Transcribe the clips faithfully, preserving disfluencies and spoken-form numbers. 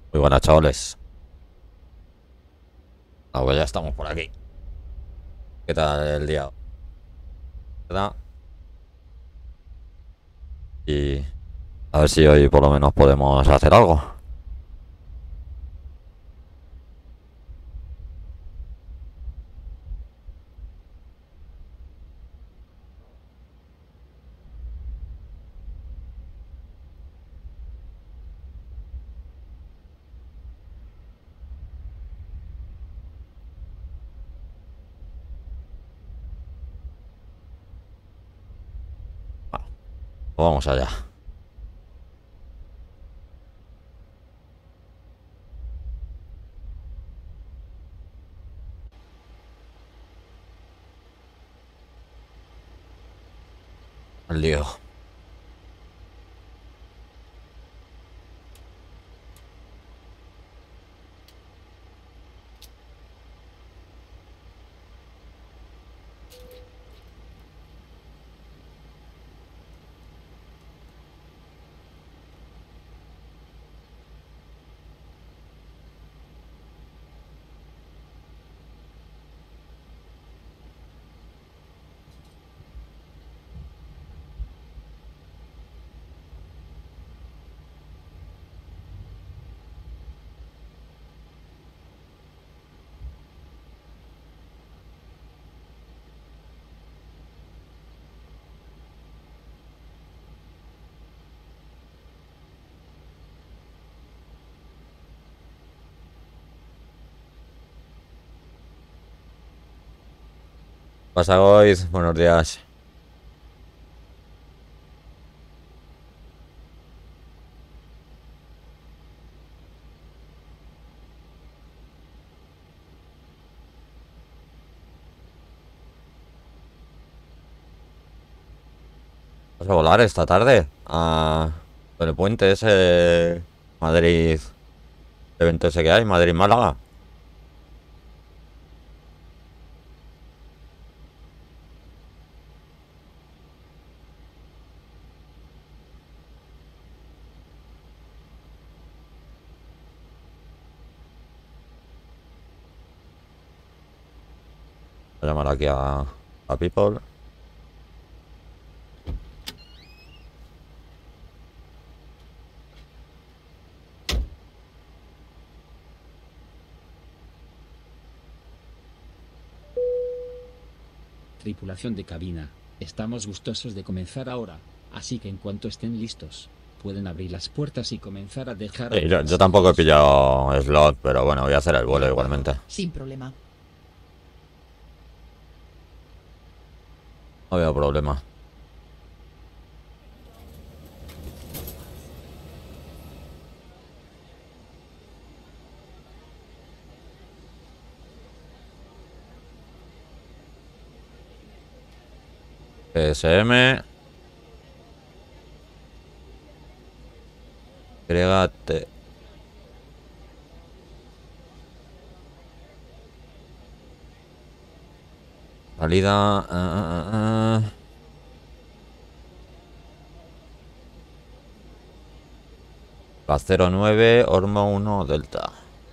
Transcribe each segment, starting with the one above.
Muy buenas, chavales. Ah, pues ya estamos por aquí. ¿Qué tal el día? ¿Verdad? Y a ver si hoy por lo menos podemos hacer algo. Va, pues vamos allá. El lío. Pasa, Goiz. Buenos días. ¿Vas a volar esta tarde? A... Por el puente ese... Madrid... El evento ese que hay, Madrid-Málaga. Voy a llamar aquí a... A People. Tripulación de cabina, estamos gustosos de comenzar ahora, así que en cuanto estén listos, pueden abrir las puertas y comenzar a dejar Sí, yo, yo atrás tampoco he todos. pillado slot, pero bueno, voy a hacer el De vuelo acuerdo, igualmente. sin problema. No veo problema. G S M. Grégate. Salida. ah, ah, ah, ah. La cero nueve, Ormo uno, Delta.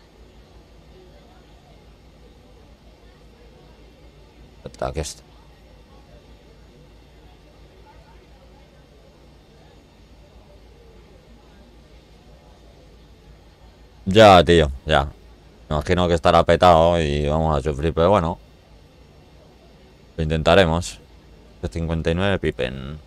Delta, ¿qué es? Ya, tío, ya. Me imagino que estará petado y vamos a sufrir, pero bueno, lo intentaremos. cincuenta y nueve, Pippen.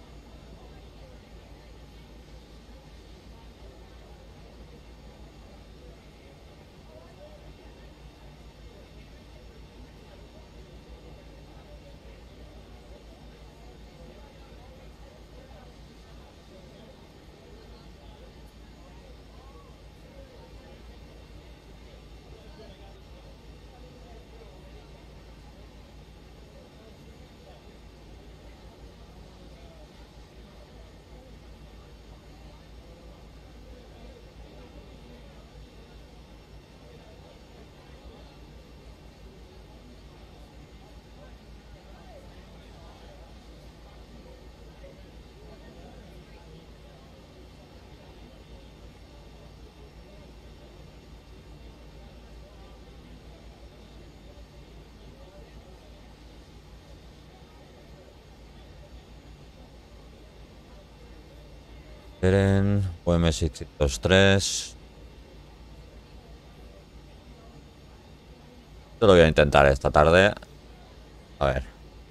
Eren, U M seiscientos tres. Yo lo voy a intentar esta tarde. A ver.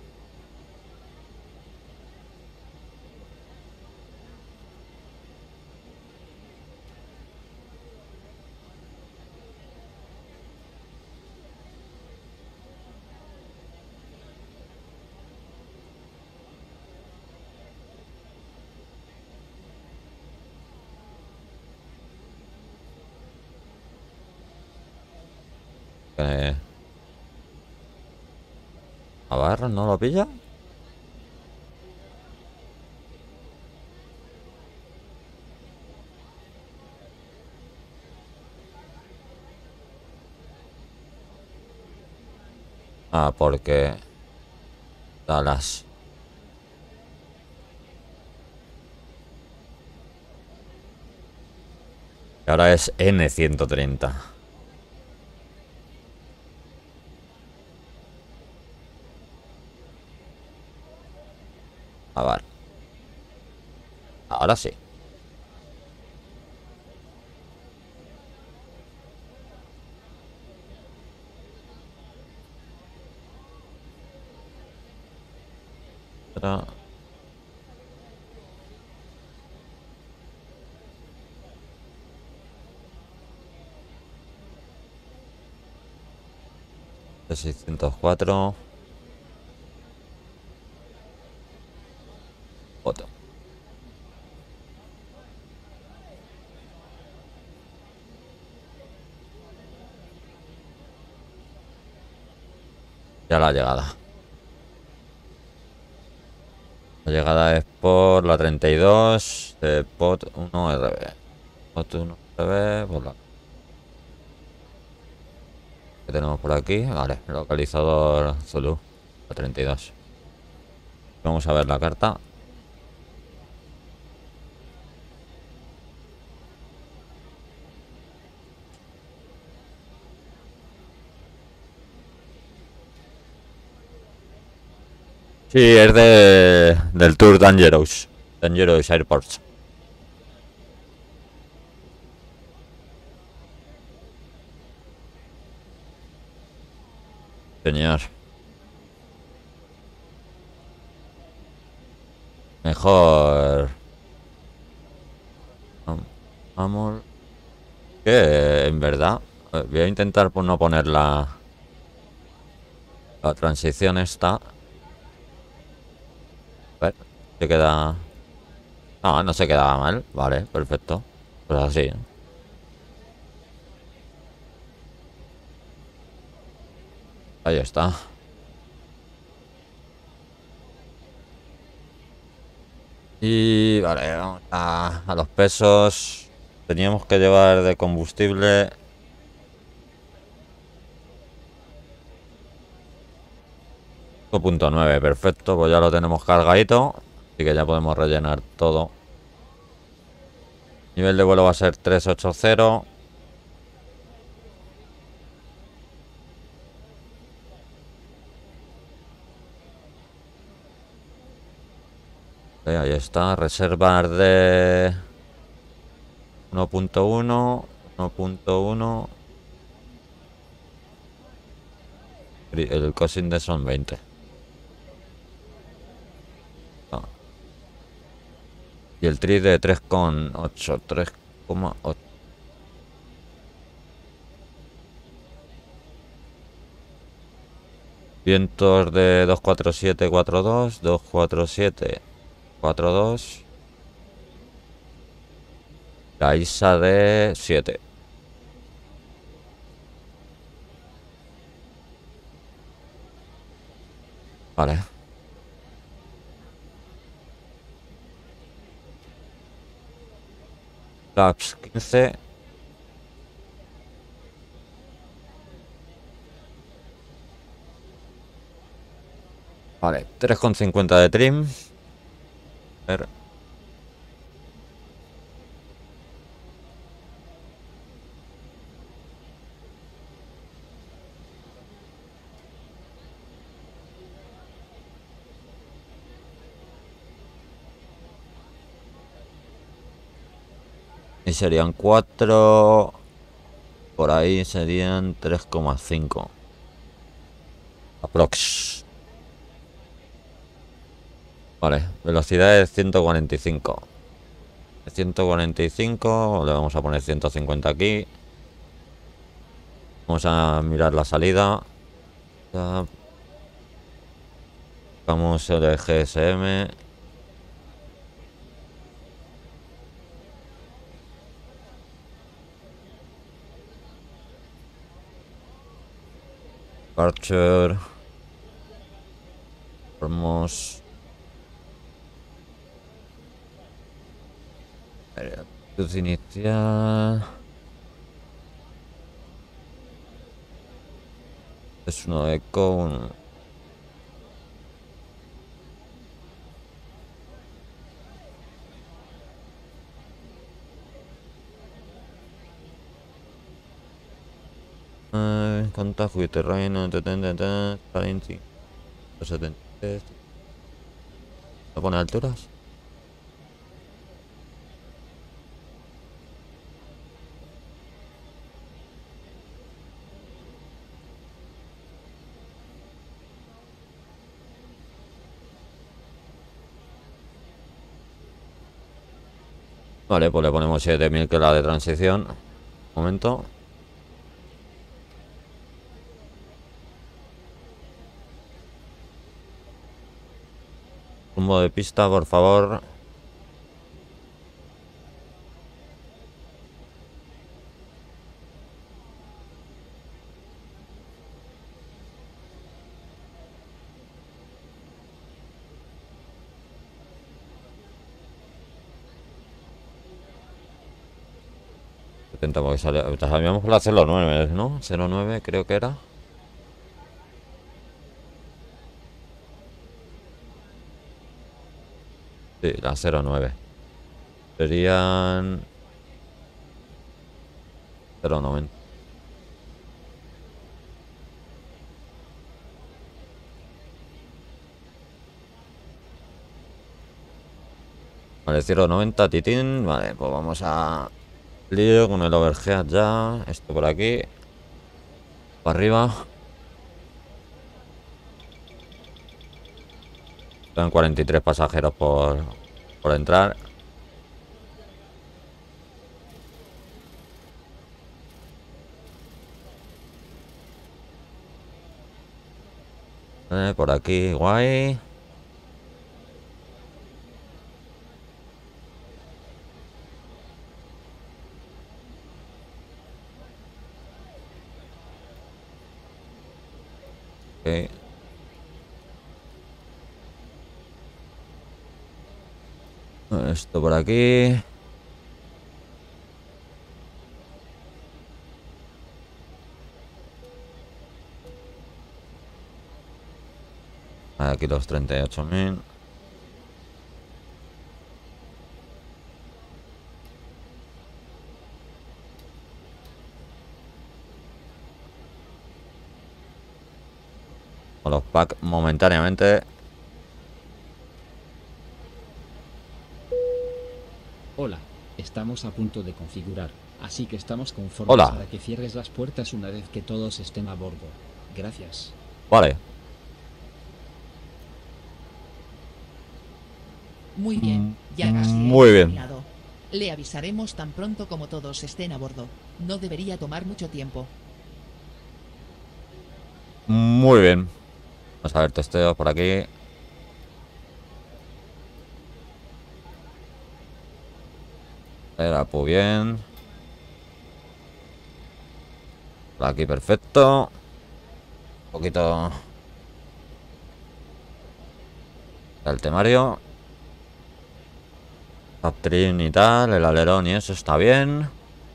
Eh, Navarro no lo pilla. Ah, porque Dallas. Y ahora es N ciento treinta. A ver. Ahora sí. Pero... seiscientos cuatro. Foto. Ya la llegada. La llegada es por la treinta y dos de Pot uno R B. Pot uno R B, por la... ¿Qué tenemos por aquí? Vale, localizador Zulu, la treinta y dos. Vamos a ver la carta. Sí, es de, del Tour Dangerous. Dangerous Airports. Señor. Mejor. Vamos. Que en verdad. Voy a intentar por no poner la. La transición esta. A ver. Se queda. No, no se quedaba mal. Vale, perfecto. Pues así. Ahí está. Y vale, vamos a, a los pesos. Teníamos que llevar de combustible cinco punto nueve, perfecto, pues ya lo tenemos cargadito. Así que ya podemos rellenar todo. Nivel de vuelo va a ser trescientos ochenta. Ahí está, reservar de uno punto uno, uno punto uno. El costing de son veinte. Ah. Y el tri de tres coma ocho, tres coma ocho. Vientos de dos cuatro siete cuatro dos, dos cuatro siete cuatro dos. La I S A de siete. Vale. Flaps quince. Vale, tres coma cincuenta de trim. A ver. Y serían cuatro. Por ahí serían tres coma cinco. Aprox. Vale, velocidad es ciento cuarenta y cinco. ciento cuarenta y cinco, le vamos a poner ciento cincuenta aquí. Vamos a mirar la salida. Vamos el G S M. Archer. Vamos. Luz inicial. Es uno eco. Un... Eh, contagio y terreno. setenta y tres. ¿Lo pone alturas? Vale, pues le ponemos siete mil, que es la de transición. Un momento. Rumbo de pista, por favor. setenta, porque sale. Sabíamos por la cero nueve, ¿no? cero nueve creo que era. Sí, la cero nueve. Serían cero noventa. Vale, cero noventa, titín. Vale, pues vamos a... Lío con el overhead ya. Esto por aquí. Para arriba. Son cuarenta y tres pasajeros por, por entrar. Eh, por aquí, guay. Okay. Esto por aquí. Aquí los treinta y ocho mil. Con los packs momentáneamente. Hola, estamos a punto de configurar, así que estamos conformes Hola. para que cierres las puertas una vez que todos estén a bordo. Gracias. Vale. Muy bien, ya casi Muy hemos bien. terminado. Le avisaremos tan pronto como todos estén a bordo. No debería tomar mucho tiempo. Muy bien. Vamos a ver testeos por aquí. Era pues bien. Por aquí perfecto. Un poquito del temario. Uptrim y tal, el alerón y eso está bien.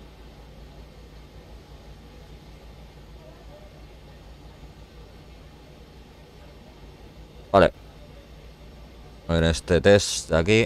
Vale. A ver este test de aquí.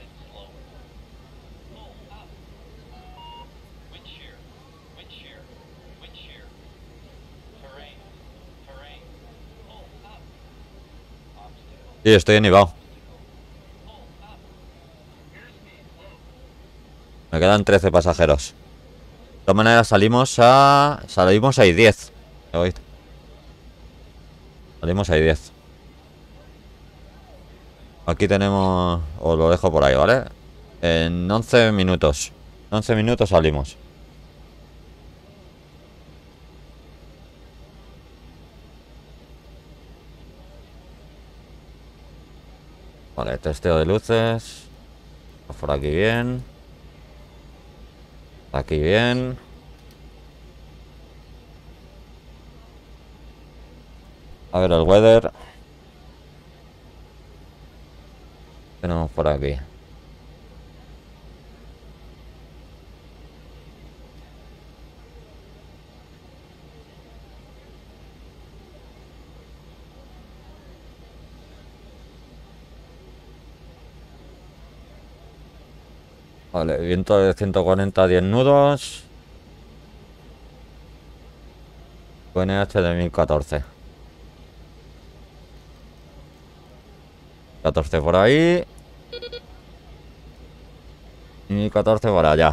Sí, estoy en Ibao. Me quedan trece pasajeros. De todas maneras salimos a... Salimos a I diez. Salimos a I diez. Aquí tenemos... Os lo dejo por ahí, ¿vale? En once minutos. once minutos salimos. Vale, testeo de luces. Por aquí bien. Aquí bien. A ver el weather. Tenemos por aquí. Vale, viento de ciento cuarenta, diez nudos. U N H de mil catorce. catorce por ahí. Y mil catorce por allá.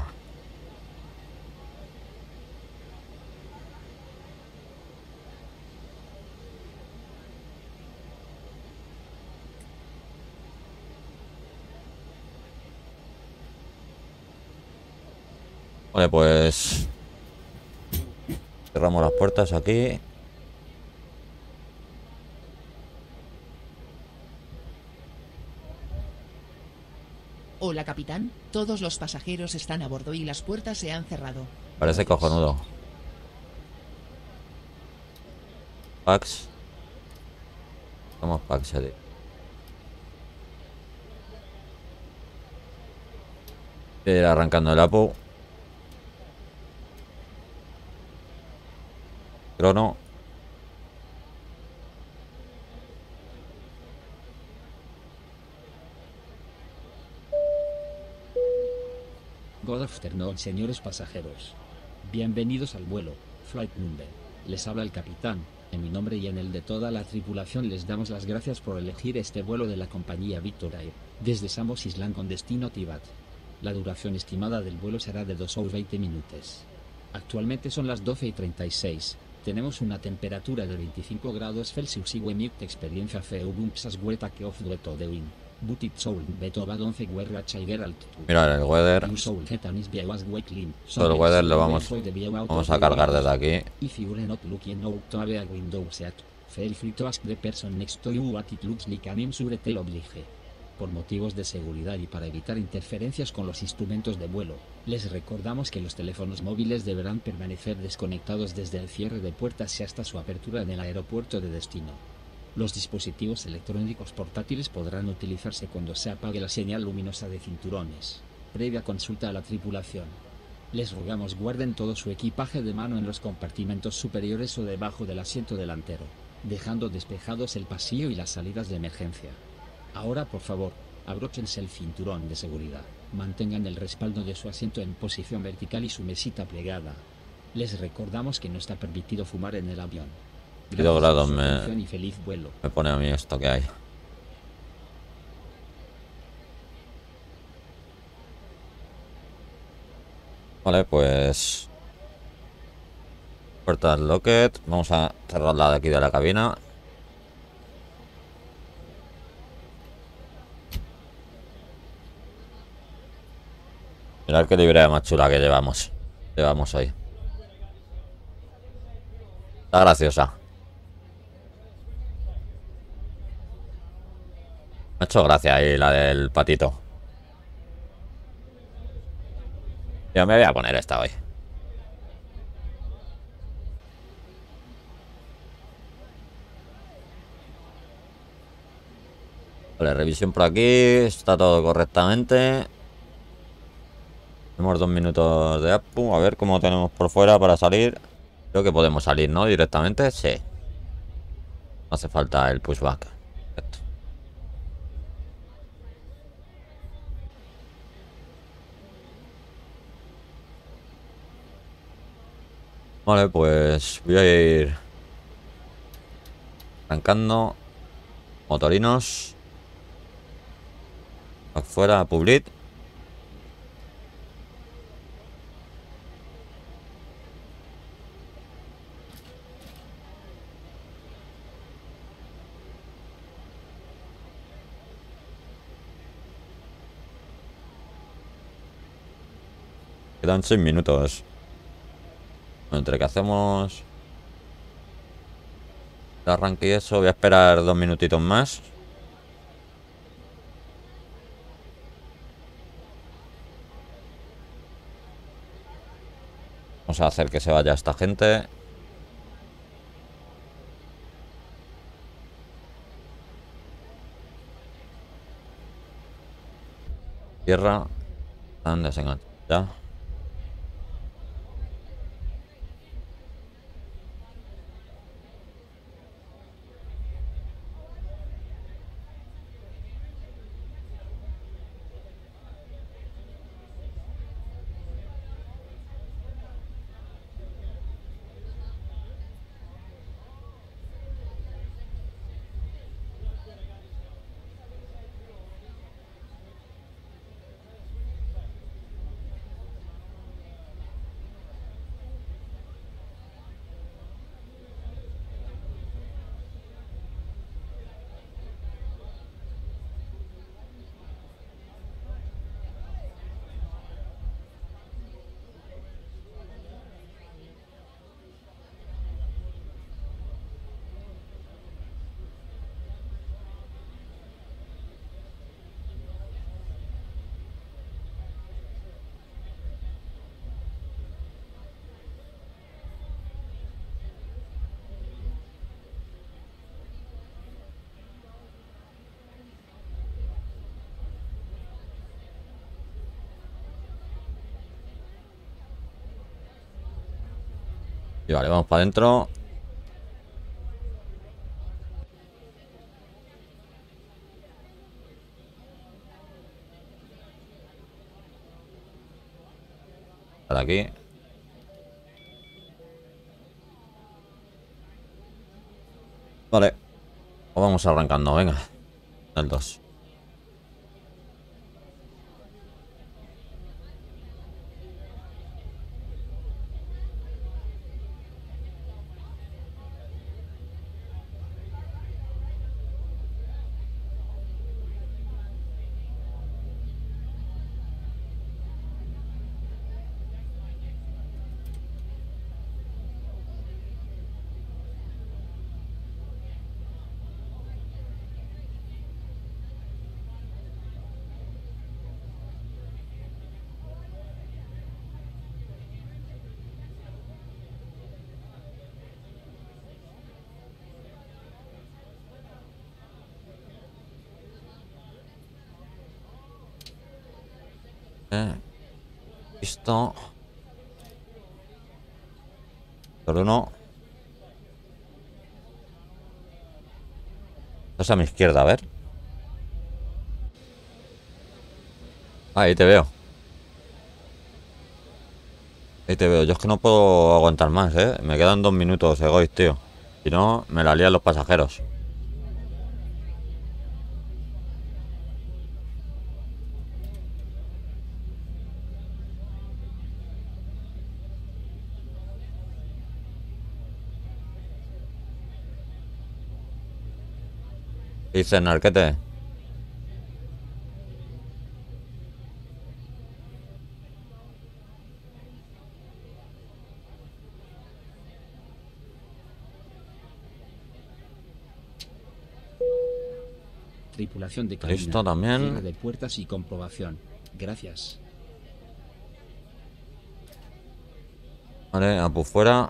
Vale, pues cerramos las puertas aquí. Hola, capitán. Todos los pasajeros están a bordo y las puertas se han cerrado. Parece cojonudo. Pax. Vamos, Pax. Estoy ir arrancando el Apu. Crono. Good afternoon, señores pasajeros. Bienvenidos al vuelo, Flight Number. Les habla el capitán. En mi nombre y en el de toda la tripulación les damos las gracias por elegir este vuelo de la compañía Victor Air, desde Samos Island con destino Tibat. La duración estimada del vuelo será de dos horas veinte minutos. Actualmente son las doce y treinta y seis. Tenemos una temperatura de veinticinco grados Celsius y Wemute experiencia Feubumsas Hueta que of Dueto de Win. Butit Soul Beto Bad once Guerra Chaiger Altitud. Mira el weather. Todo el weather lo vamos, vamos a cargar desde aquí. If you are not looking out to a window set, feel free to ask the person next to you what it looks like and I'm sure they'll oblige. Por motivos de seguridad y para evitar interferencias con los instrumentos de vuelo, les recordamos que los teléfonos móviles deberán permanecer desconectados desde el cierre de puertas y hasta su apertura en el aeropuerto de destino. Los dispositivos electrónicos portátiles podrán utilizarse cuando se apague la señal luminosa de cinturones, previa consulta a la tripulación. Les rogamos guarden todo su equipaje de mano en los compartimentos superiores o debajo del asiento delantero, dejando despejados el pasillo y las salidas de emergencia. Ahora por favor, abróchense el cinturón de seguridad, mantengan el respaldo de su asiento en posición vertical y su mesita plegada. Les recordamos que no está permitido fumar en el avión. Gracias grados me, y feliz vuelo. Me pone a mí esto que hay. Vale, pues puertas locket. Vamos a cerrarla de aquí de la cabina. Mirad qué librea más chula que llevamos. Llevamos hoy. Está graciosa. Me ha hecho gracia ahí la del patito. Yo me voy a poner esta hoy. Vale, revisión por aquí. Está todo correctamente. Tenemos dos minutos de Apu. A ver cómo tenemos por fuera para salir. Creo que podemos salir, ¿no? Directamente. Sí. No hace falta el pushback. Perfecto. Vale, pues voy a ir arrancando. Motorinos. Afuera, Publit. Quedan seis minutos. Entre que hacemos el arranque y eso, voy a esperar dos minutitos más. Vamos a hacer que se vaya esta gente. Tierra. Anda, se engancha. Ya. Y vale, vamos para adentro. Para aquí. Vale. Pues vamos arrancando, venga. El dos. Eh, listo. Solo uno. Estás a mi izquierda, a ver. Ahí te veo. Ahí te veo. Yo es que no puedo aguantar más, eh. Me quedan dos minutos, Egois, tío. Si no, me la lían los pasajeros. ¿Qué dices, Narquete? Tripulación de cabina. Listo también. Cierre de puertas y comprobación. Gracias. Vale, a por fuera.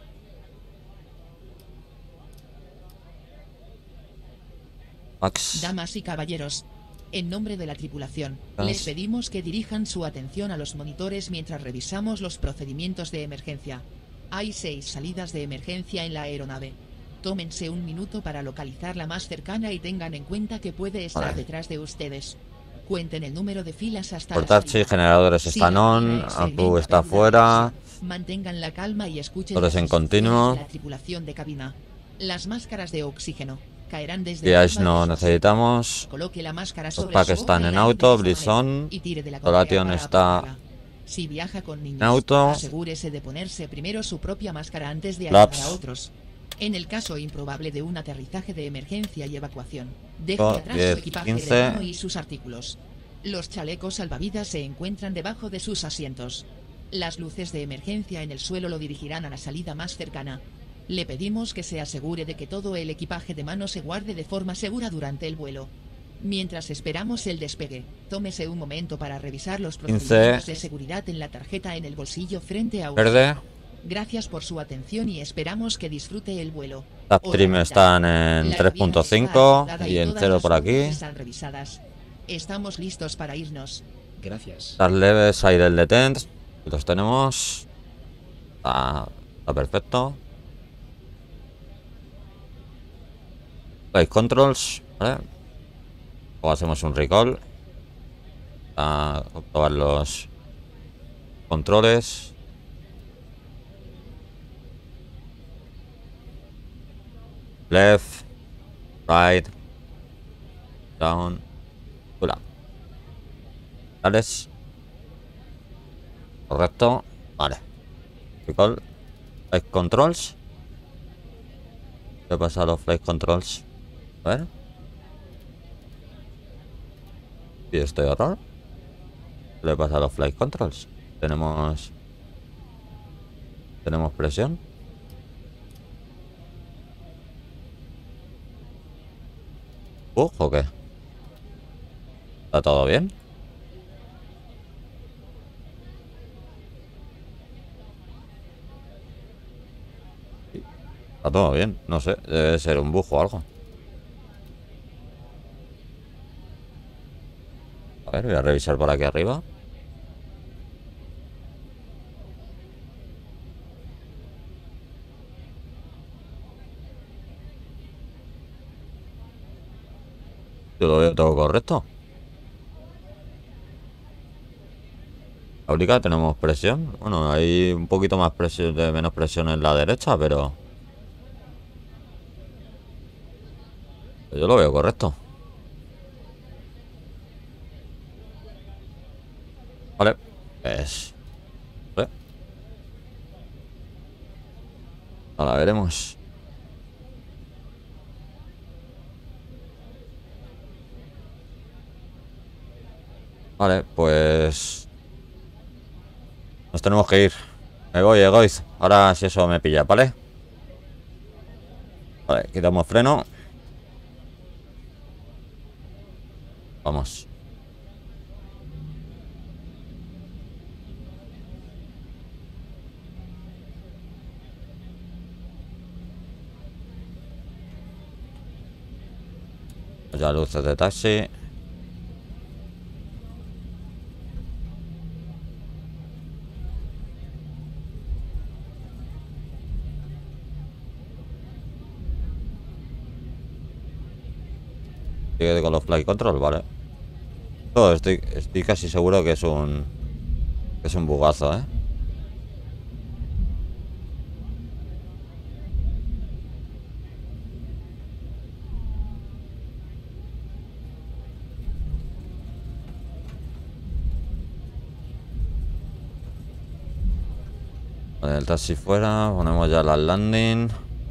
Max. Damas y caballeros, en nombre de la tripulación, Gas. les pedimos que dirijan su atención a los monitores mientras revisamos los procedimientos de emergencia. Hay seis salidas de emergencia en la aeronave. Tómense un minuto para localizar la más cercana y tengan en cuenta que puede estar Vale. detrás de ustedes. Cuenten el número de filas hasta la Portachi, salida. generadores Si están la on. fila es el Apu lento está regular, fuera. Mantengan la calma y escuchen Todos las en instrucciones continuo. de la tripulación de cabina. Las máscaras de oxígeno caerán desde Guías arriba de no su necesitamos. Coloque la máscara Los sobre packs su están boca y en la auto. aire de esa manera, Blizón. y tire de la Solation correa para está apagarla. Si viaja con niños, en auto. asegúrese de ponerse primero su propia máscara antes de Flaps. ayudar a otros. En el caso improbable de un aterrizaje de emergencia y evacuación, deje Por atrás diez, su equipaje quince. de mano y sus artículos. Los chalecos salvavidas se encuentran debajo de sus asientos. Las luces de emergencia en el suelo lo dirigirán a la salida más cercana. Le pedimos que se asegure de que todo el equipaje de mano se guarde de forma segura durante el vuelo. Mientras esperamos el despegue, tómese un momento para revisar los procedimientos de seguridad en la tarjeta en el bolsillo frente a usted. Verde. Gracias por su atención y esperamos que disfrute el vuelo. Upstream están en tres punto cinco y en cero por aquí. Están revisadas. Estamos listos para irnos. Gracias. Las leves aire del detent. Los tenemos. Está, está perfecto. Flight controls, ¿vale? O hacemos un recall. A comprobar los controles. Left, right, down, pull up. ¿Vales? Correcto. Vale. Recall. Flight controls. ¿Qué pasa a los flight controls? A ver. ¿Y este error? ¿Qué le pasa a los flight controls? Tenemos... Tenemos presión. ¿Bug o qué? ¿Está todo bien? Está todo bien, no sé, debe ser un bug o algo. A ver, voy a revisar por aquí arriba. Yo lo veo todo correcto. Ahorita tenemos presión. Bueno, hay un poquito más presión, de menos presión en la derecha, pero yo lo veo correcto. Vale, pues ¿vale? Ahora veremos. Vale, pues nos tenemos que ir. Me voy, Egoiz. Ahora si eso me pilla, ¿vale? Vale, quitamos freno. Vamos. Ya luces de taxi. Sigue con los flight control, vale. Oh, estoy, estoy casi seguro que es un que es un bugazo, ¿eh? Vale, el taxi fuera, ponemos ya la landing.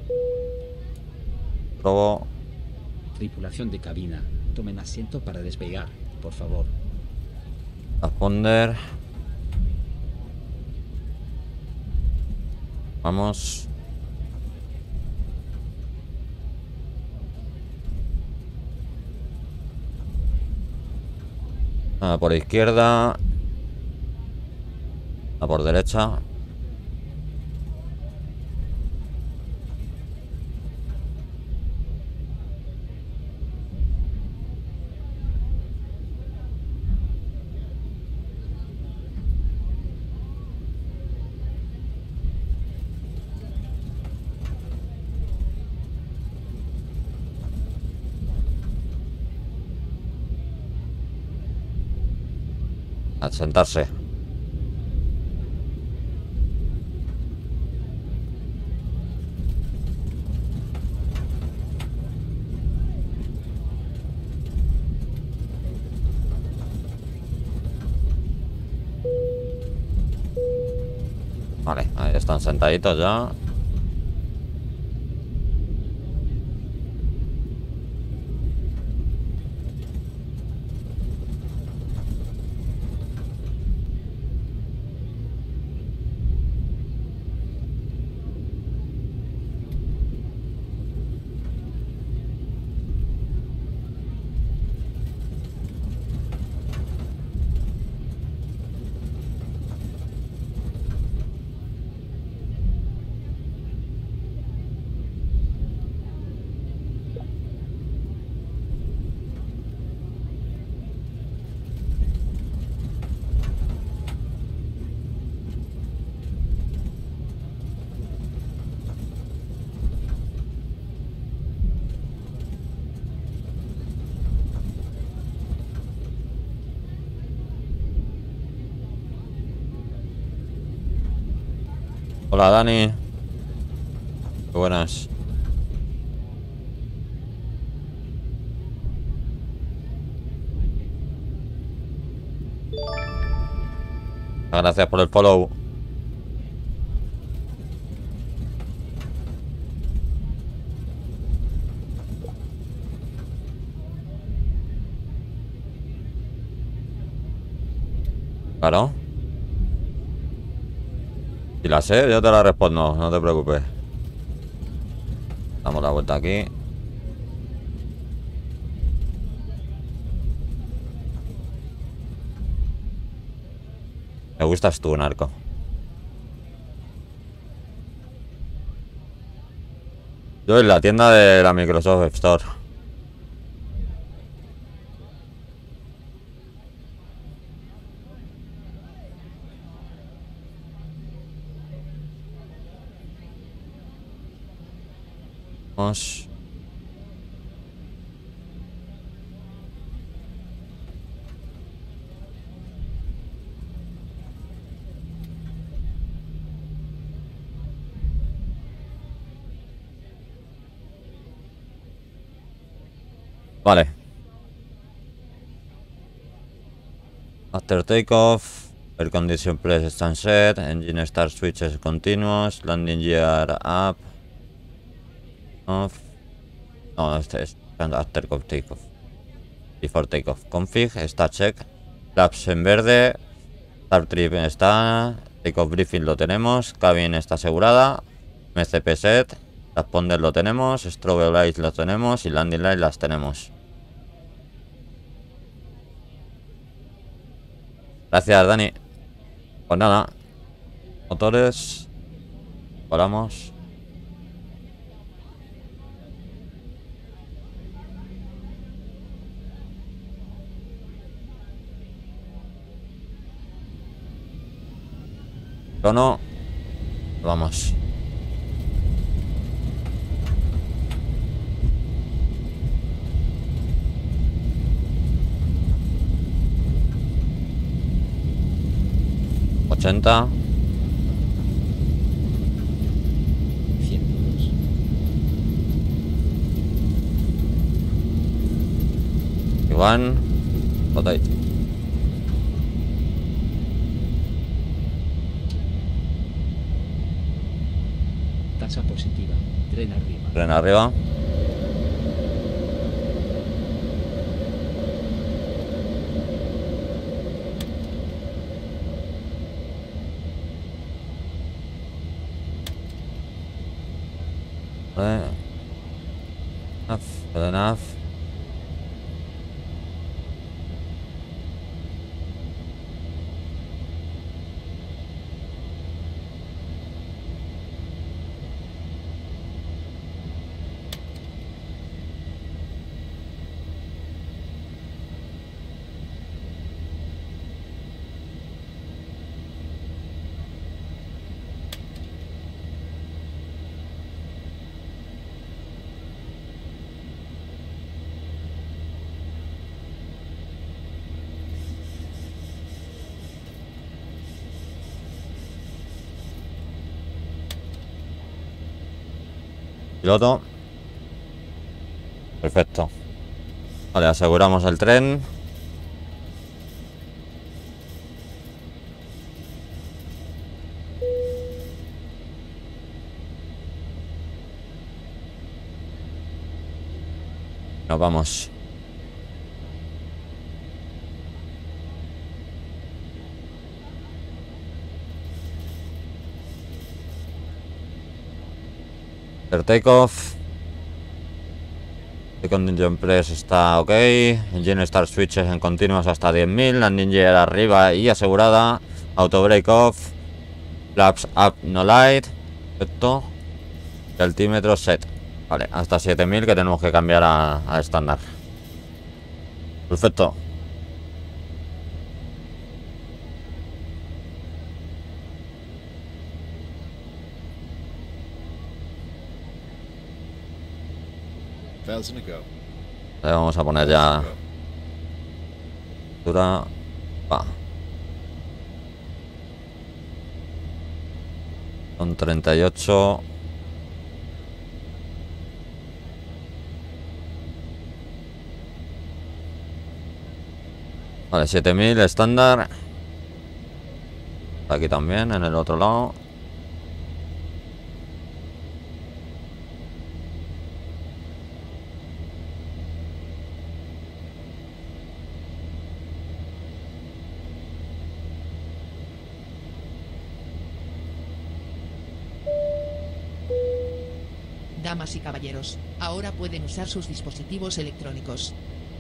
Probo. Tripulación de cabina, tomen asiento para despegar, por favor. Responder. Vamos. Nada por izquierda. Nada por derecha. A sentarse. Vale, ahí están sentaditos ya. Hola, Dani. Qué buenas. Gracias por el follow. Claro. Si la sé, yo te la respondo, no te preocupes. Damos la vuelta aquí. Me gustas tú, narco. Yo en la tienda de la Microsoft Store. Vamos. Vale. After takeoff, air condition press stand set, engine start switches continuous, landing gear up, off. No, este es after takeoff. Before takeoff. Config está check. Flaps en verde. Start trip está. Takeoff briefing lo tenemos. Cabin está asegurada. M C P set. Transponder lo tenemos. Strobe lights lo tenemos. Y landing lights las tenemos. Gracias, Dani. Pues nada. Motores. Volamos. Crono. Vamos. ochenta. ciento dos. Iván. Rotate. Tasa positiva. Tren arriba. Tren arriba. Vale. Enough, good enough. Piloto. Perfecto. Vale, aseguramos el tren. Nos vamos. Takeoff. The contingent press está ok. Engine start switches en continuos hasta diez mil. Landing gear arriba y asegurada. Auto break off. Flaps up no light. Perfecto. Altímetro set. Vale, hasta siete mil que tenemos que cambiar a, a estándar. Perfecto. Le vamos a poner ya. Va. Con treinta y ocho. Vale, siete mil estándar. Aquí también, en el otro lado. Damas y caballeros, ahora pueden usar sus dispositivos electrónicos.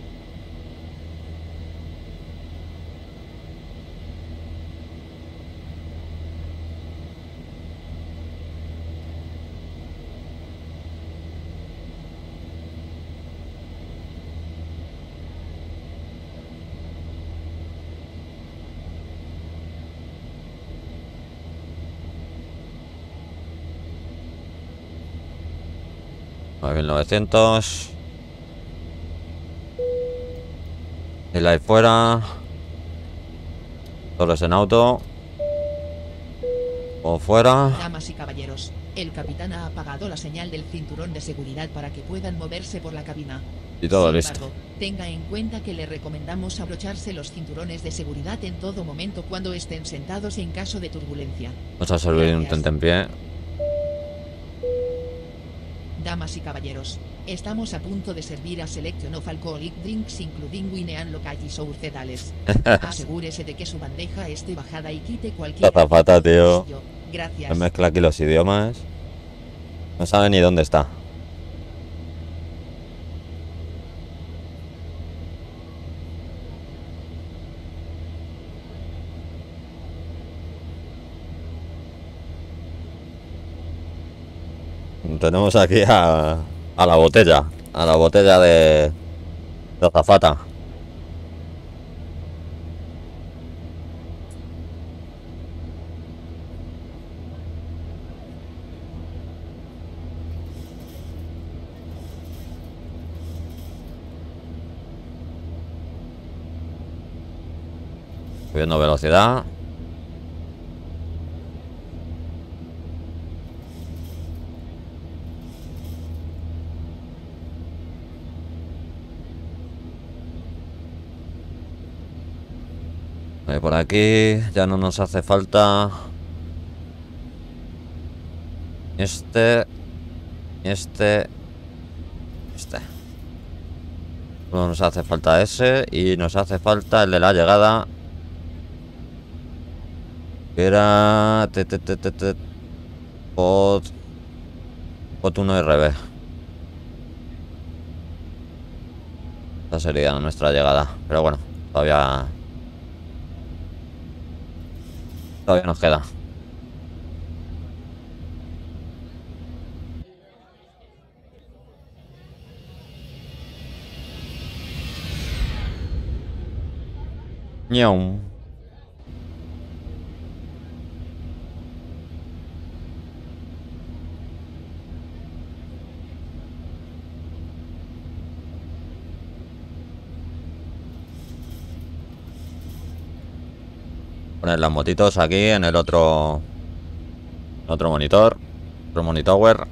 nueve mil novecientos. El ahí fuera. Torres en auto. O fuera. Damas y caballeros, el capitán ha apagado la señal del cinturón de seguridad para que puedan moverse por la cabina. Y todo Sin listo. embargo, tenga en cuenta que le recomendamos abrocharse los cinturones de seguridad en todo momento cuando estén sentados en caso de turbulencia. Vamos a servir un Gracias. tentempié. Damas y caballeros, estamos a punto de servir a Selection of Alcoholic Drinks including wine and local sour cedales. Asegúrese de que su bandeja esté bajada y quite cualquier... La zapata, tío. Gracias. Se mezcla aquí los idiomas. No sabe ni dónde está. Tenemos aquí a, a la botella. A la botella de, de azafata. Subiendo velocidad. Vale, por aquí ya no nos hace falta este, este, este. No nos hace falta ese y nos hace falta el de la llegada. Que era te, te, te, te, te, Pod Pod uno R B. Esta sería nuestra llegada. Pero bueno, todavía Todavía nos queda. Ñaum. Poner las motitos aquí en el otro otro monitor, otro monitower.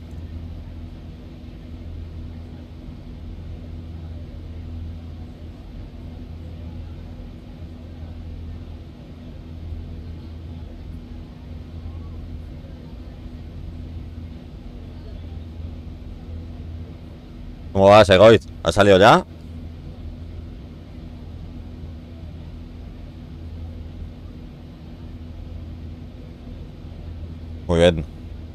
¿Cómo va ese Goit? ¿Ha salido ya? Muy bien.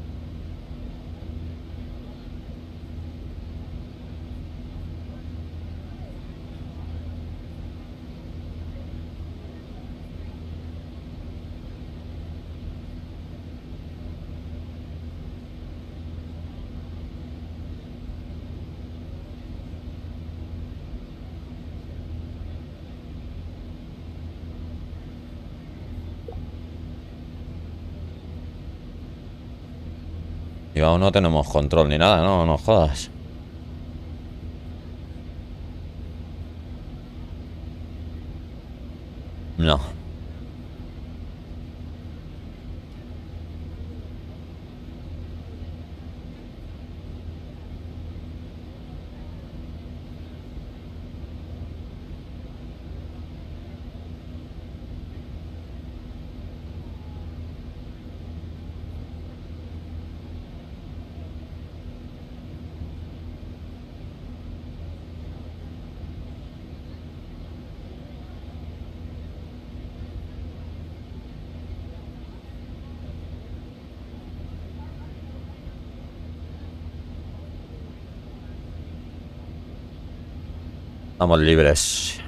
Y aún no tenemos control ni nada, no, no jodas. No. Estamos libres.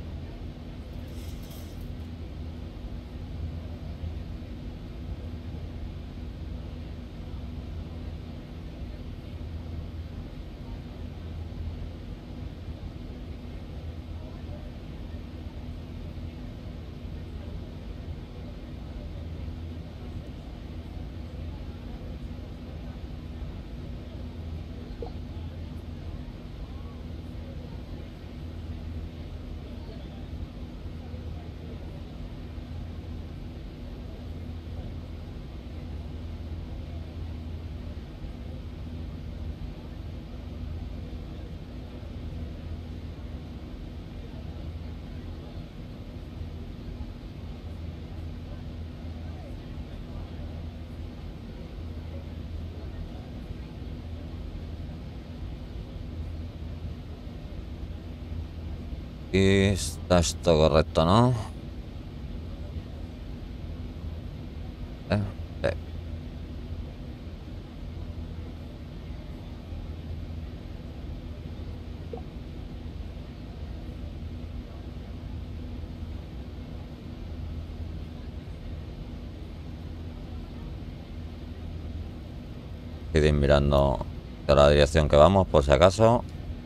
Y está esto correcto, ¿no? Eh, eh. Ir mirando a la dirección que vamos, por si acaso.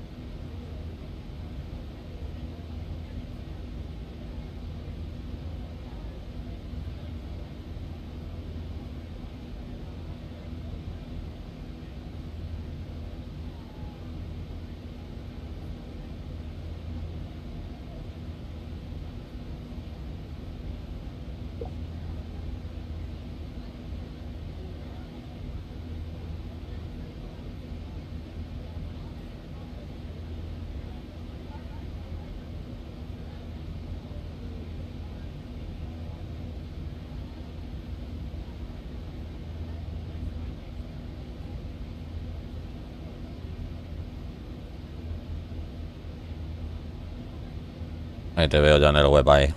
Ahí te veo ya en el web ahí.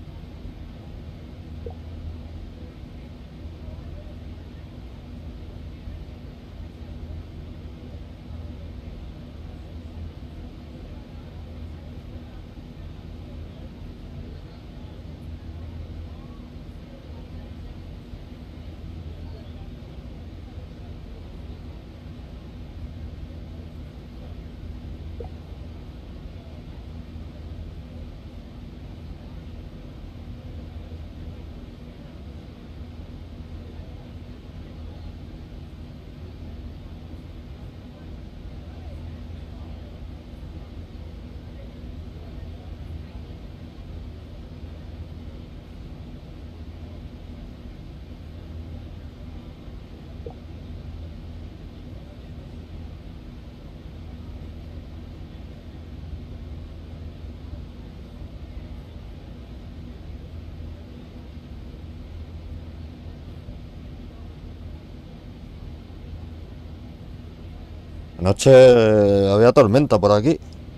Anoche eh, había tormenta por aquí,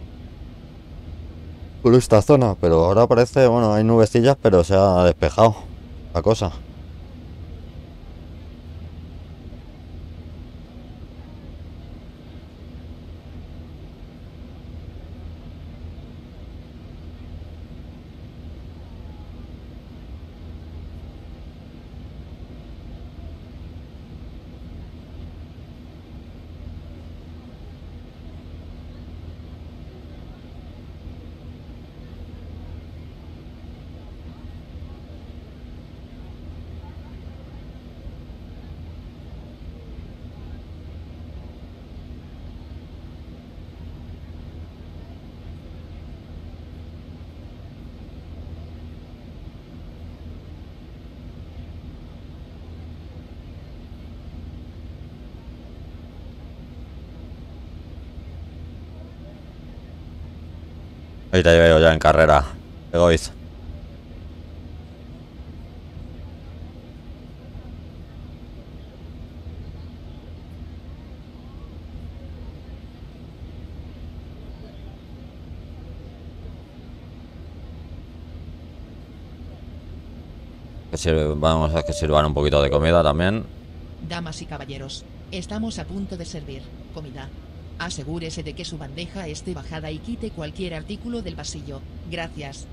por esta zona, pero ahora parece, bueno, hay nubecillas, pero se ha despejado la cosa. Ahí te veo ya en carrera, Egoiz. Que sirve, vamos a que sirvan un poquito de comida también. Damas y caballeros, estamos a punto de servir comida. Asegúrese de que su bandeja esté bajada y quite cualquier artículo del pasillo. Gracias.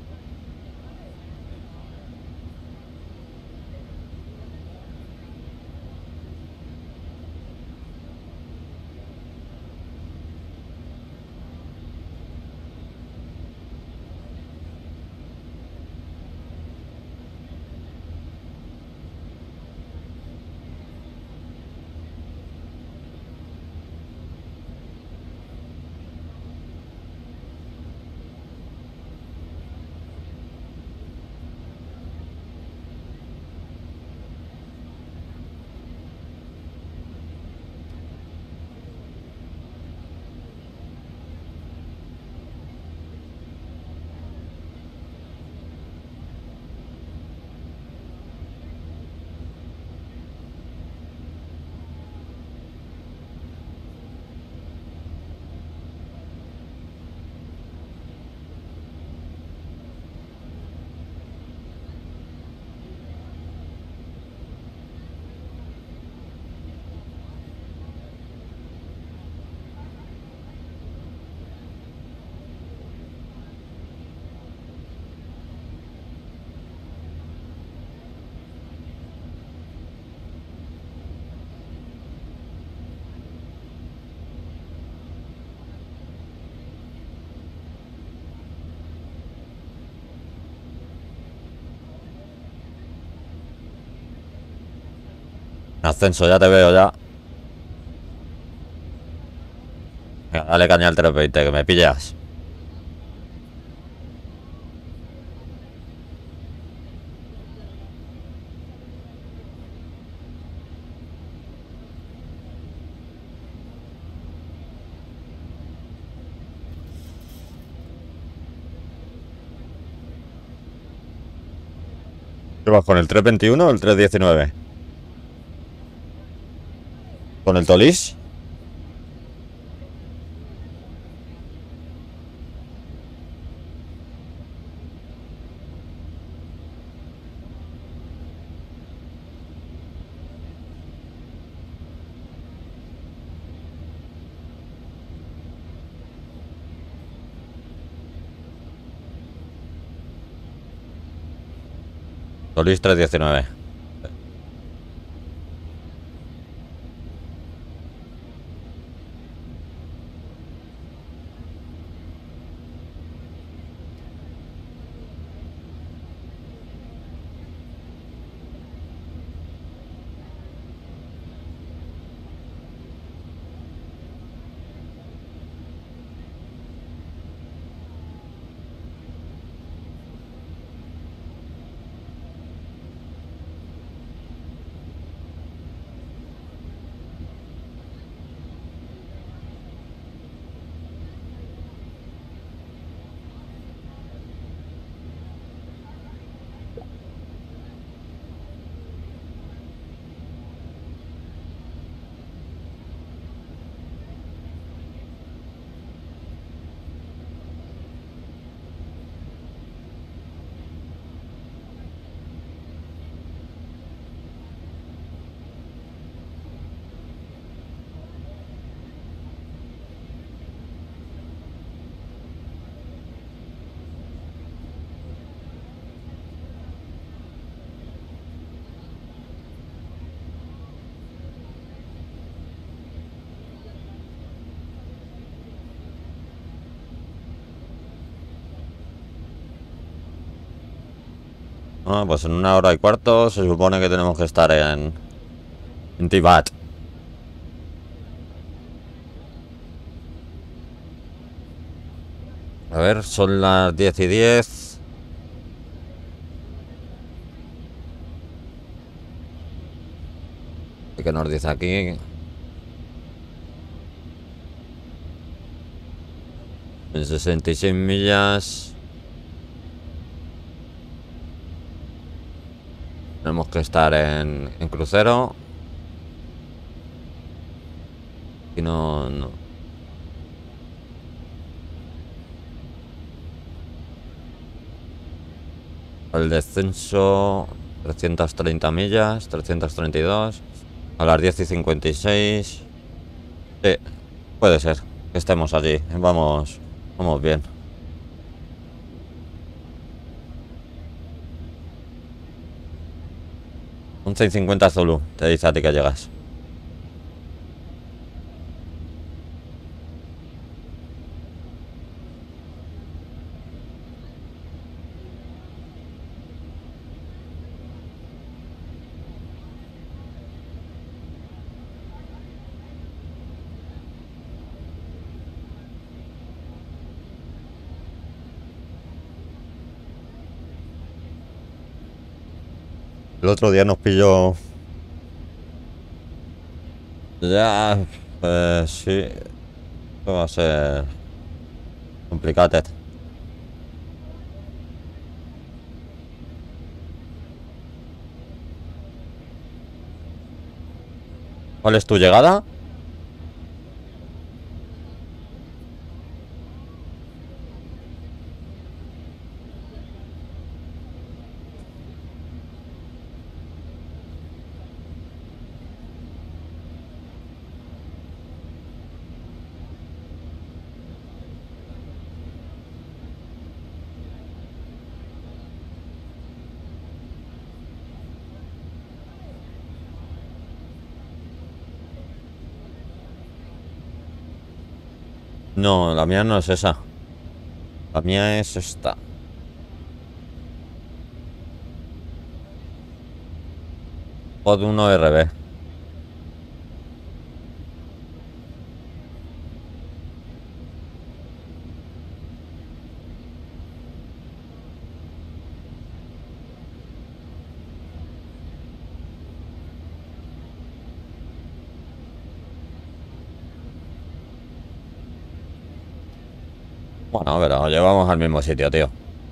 Ascenso, ya te veo ya. Venga, dale caña al trescientos veinte, que me pillas. ¿Qué vas con el trescientos veintiuno o el trescientos diecinueve? ¿Con el Tolis? Tolis trescientos diecinueve. Ah, pues en una hora y cuarto se supone que tenemos que estar en, en Tibat. A ver, son las diez y diez. ¿Y qué nos dice aquí? En sesenta y seis millas. Tenemos que estar en, en crucero. Y no, no. El descenso, trescientas treinta millas, trescientas treinta y dos. A las diez y cincuenta y seis. Sí. Puede ser que estemos allí. Vamos, vamos bien. once y cincuenta Zulu, te dice a ti que llegas. El otro día nos pilló. Ya, pues sí. Esto va a ser complicado. ¿Cuál es tu llegada? No, la mía no es esa. La mía es esta. Pod uno R B. Bueno, pero llevamos al mismo sitio, tío.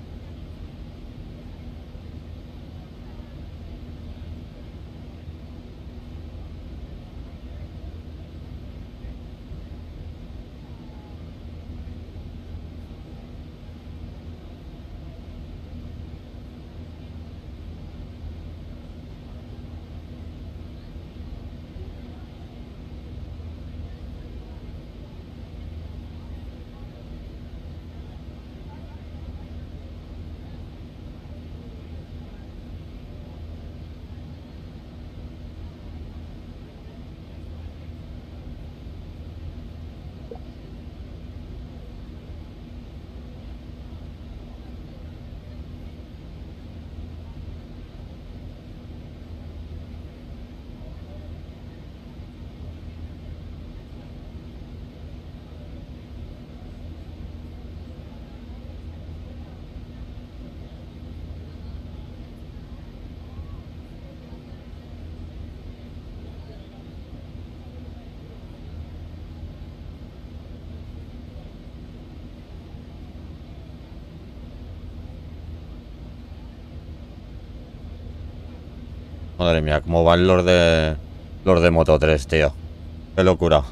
Madre mía, cómo van los de... Los de Moto tres, tío. Qué locura.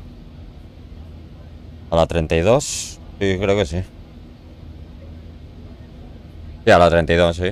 A la treinta y dos. Sí, creo que sí. Sí, a la treinta y dos, sí.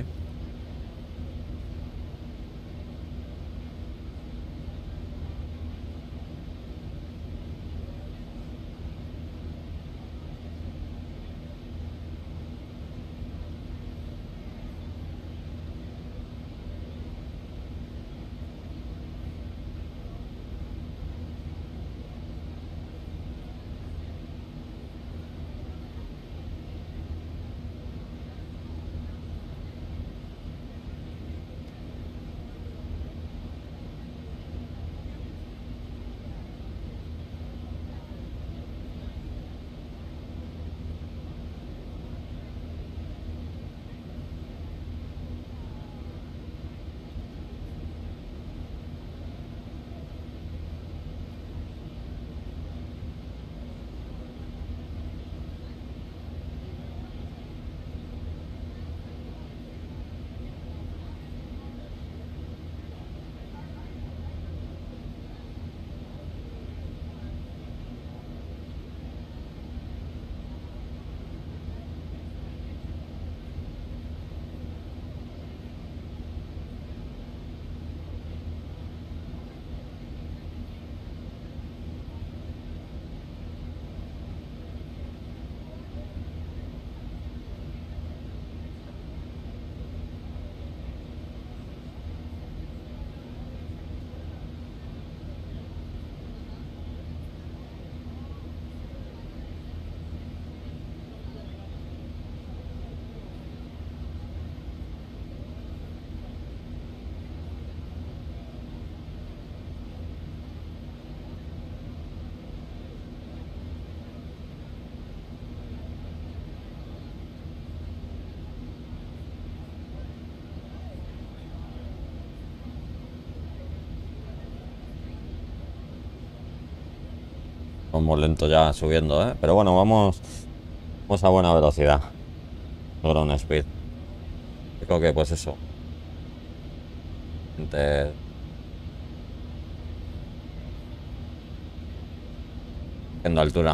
Vamos lento ya subiendo, ¿eh? Pero bueno, vamos, vamos a buena velocidad. Ground speed. Creo que pues eso. Entre... en altura.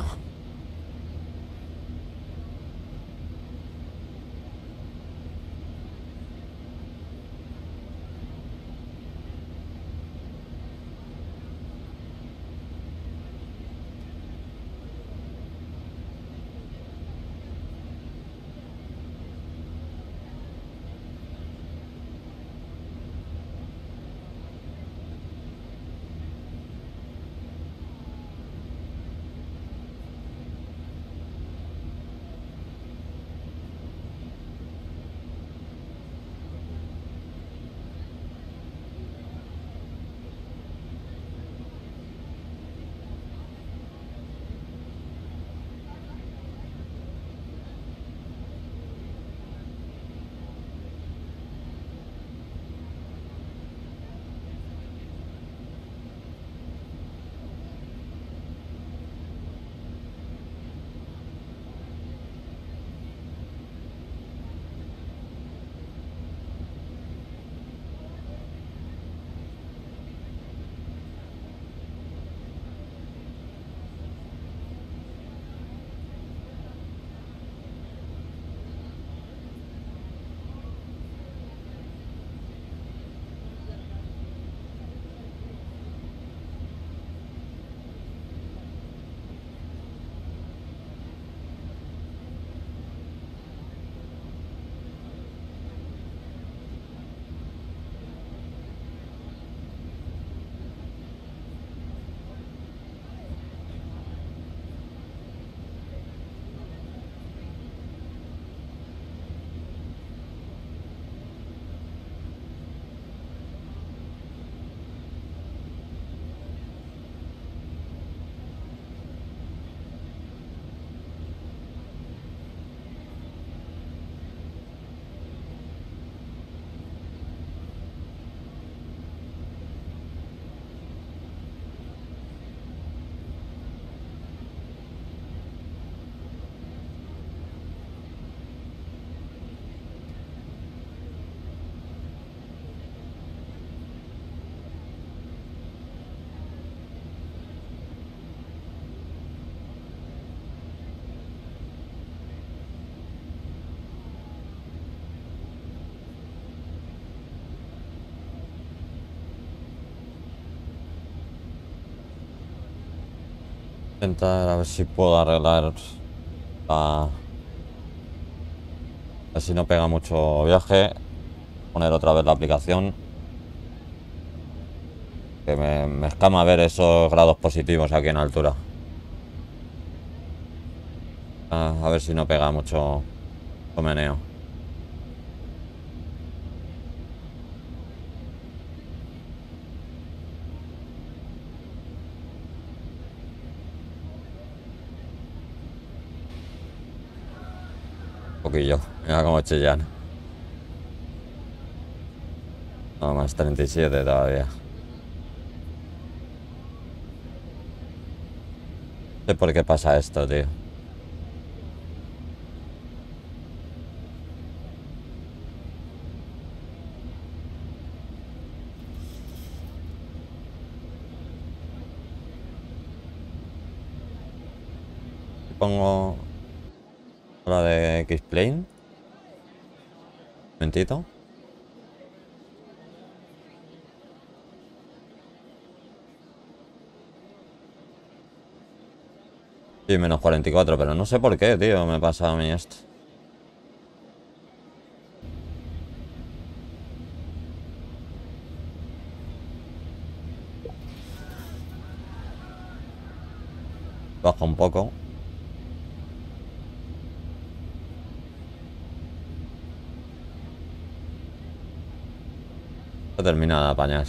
Intentar a ver si puedo arreglar la... A ver si no pega mucho viaje. Poner otra vez la aplicación. Que me, me escama ver esos grados positivos aquí en altura. Ah, a ver si no pega mucho meneo. Un poquillo. Mira cómo chillan. No, más treinta y siete todavía. No sé por qué pasa esto, tío. Pongo la de X-Plane. Un momentito. Sí, menos cuarenta y cuatro, pero no sé por qué, tío, me pasa a mí esto. Baja un poco. Se termina de apañar.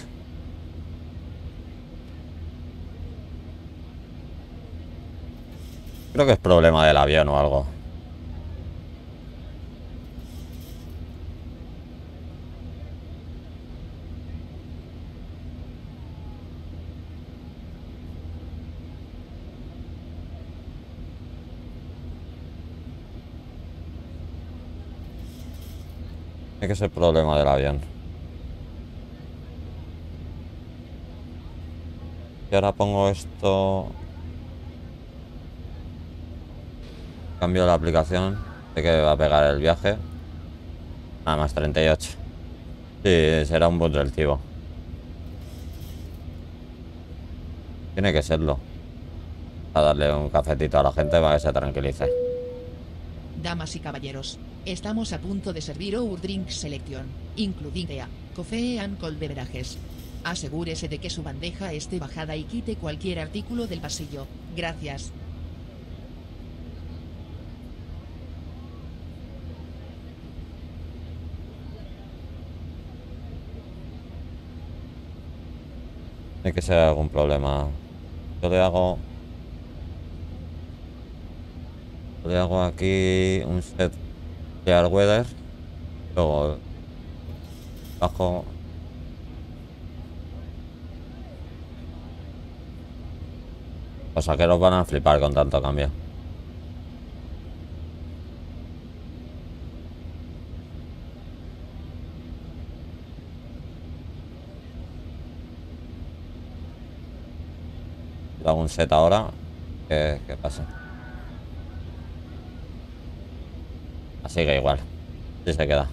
Creo que es problema del avión o algo. Tiene que ser problema del avión. Y ahora pongo esto. Cambio la aplicación. Sé que va a pegar el viaje. Nada más treinta y ocho. Sí, será un boot del Cibo. Tiene que serlo. A darle un cafetito a la gente para que se tranquilice. Damas y caballeros, estamos a punto de servir Our Drink Selection, including tea, coffee and cold beverages. Asegúrese de que su bandeja esté bajada y quite cualquier artículo del pasillo. Gracias. Tiene que ser algún problema. Yo le hago... Le hago aquí un set clear weather. Luego bajo. Los saqueros van a flipar con tanto cambio. Le hago un set ahora. ¿Qué, qué pasa? Así que igual. Sí se queda.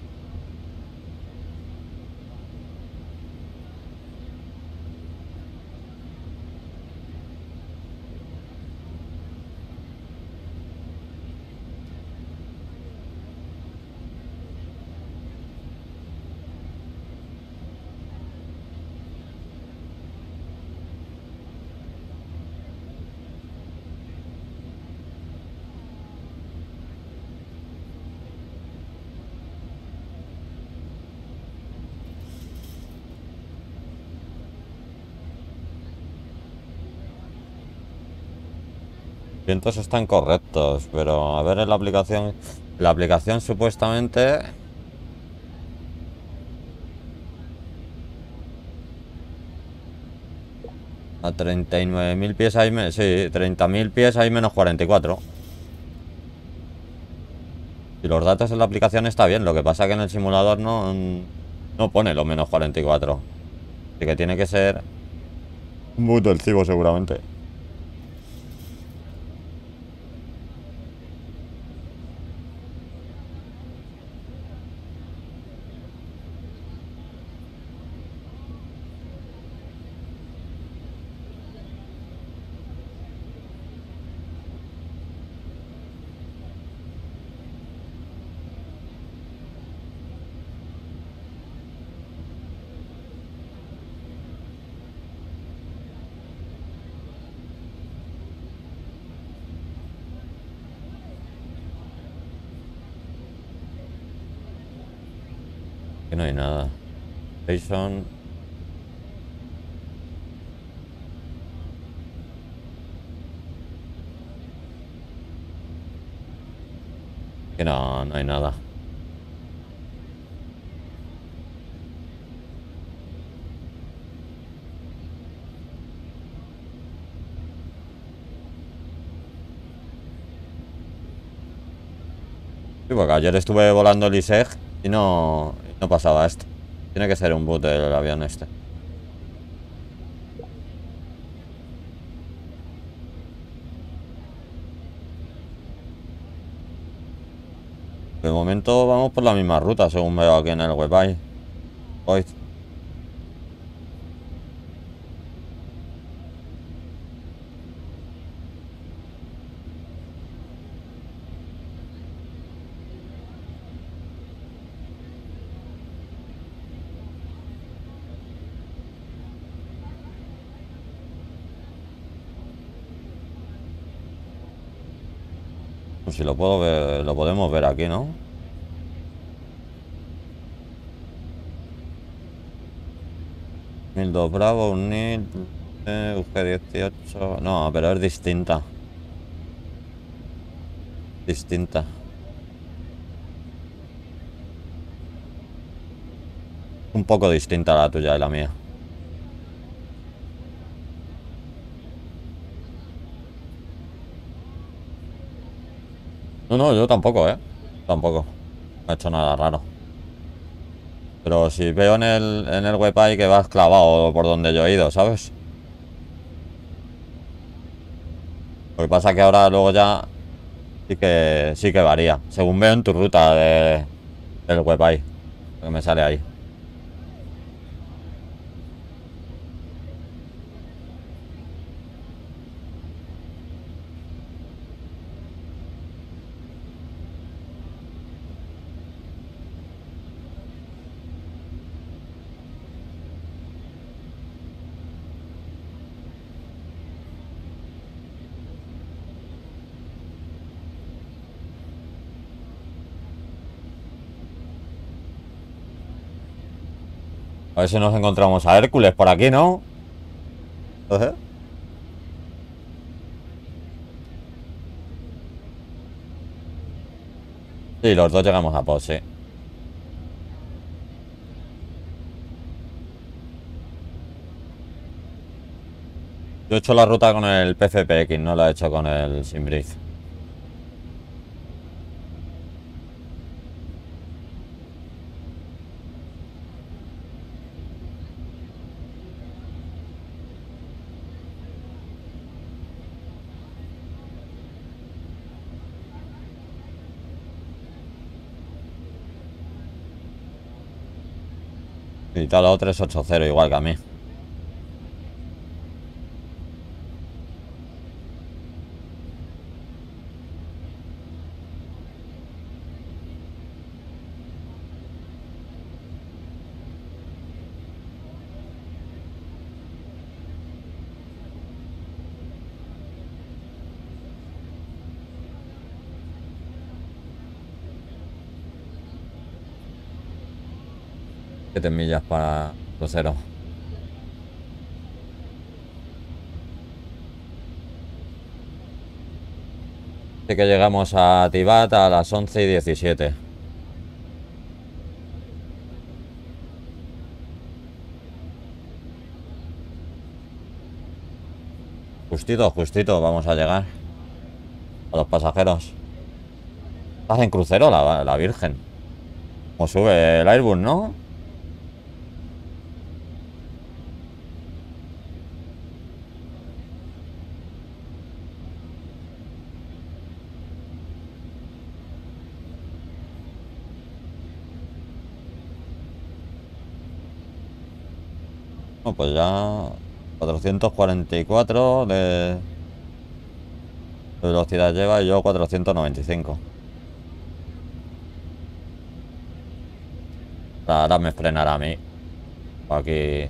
Vientos están correctos, pero a ver en la aplicación. La aplicación supuestamente. A treinta y nueve mil pies hay menos. Sí, treinta mil pies hay menos cuarenta y cuatro. Y los datos en la aplicación está bien. Lo que pasa que en el simulador no, no pone los menos cuarenta y cuatro. Así que tiene que ser un boot del Cibo seguramente. Que no hay nada. Station. Que no, no hay nada. Sí, porque ayer estuve volando el I S E G y no, no pasaba esto. Tiene que ser un boot del avión este. De momento vamos por la misma ruta, según veo aquí en el website. Hoy. Si lo puedo ver, lo podemos ver aquí, ¿no? mil dos Bravo, un N I L, eh, U G dieciocho. No, pero es distinta. Distinta. Un poco distinta la tuya y la mía. No, no, yo tampoco, ¿eh? Tampoco. No he hecho nada raro. Pero si veo en el, en el webpage que vas clavado por donde yo he ido, ¿sabes? Lo que pasa que ahora luego ya sí que sí que varía. Según veo en tu ruta de, del webpage. Que me sale ahí. A ver si nos encontramos a Hércules por aquí, ¿no? Entonces... Sí, los dos llegamos a Pos, sí. Yo he hecho la ruta con el P F P X, no la he hecho con el Simbreeze. Y tal, tres ocho cero igual que a mí. siete millas para crucero. Así que llegamos a Tibat a las once y diecisiete. Justito, justito, vamos a llegar. A los pasajeros. Estás en crucero, la, la Virgen. Como sube el Airbus, ¿no? Pues ya cuatrocientos cuarenta y cuatro de, de velocidad lleva y yo cuatrocientos noventa y cinco. Ahora me frenará a mí. Aquí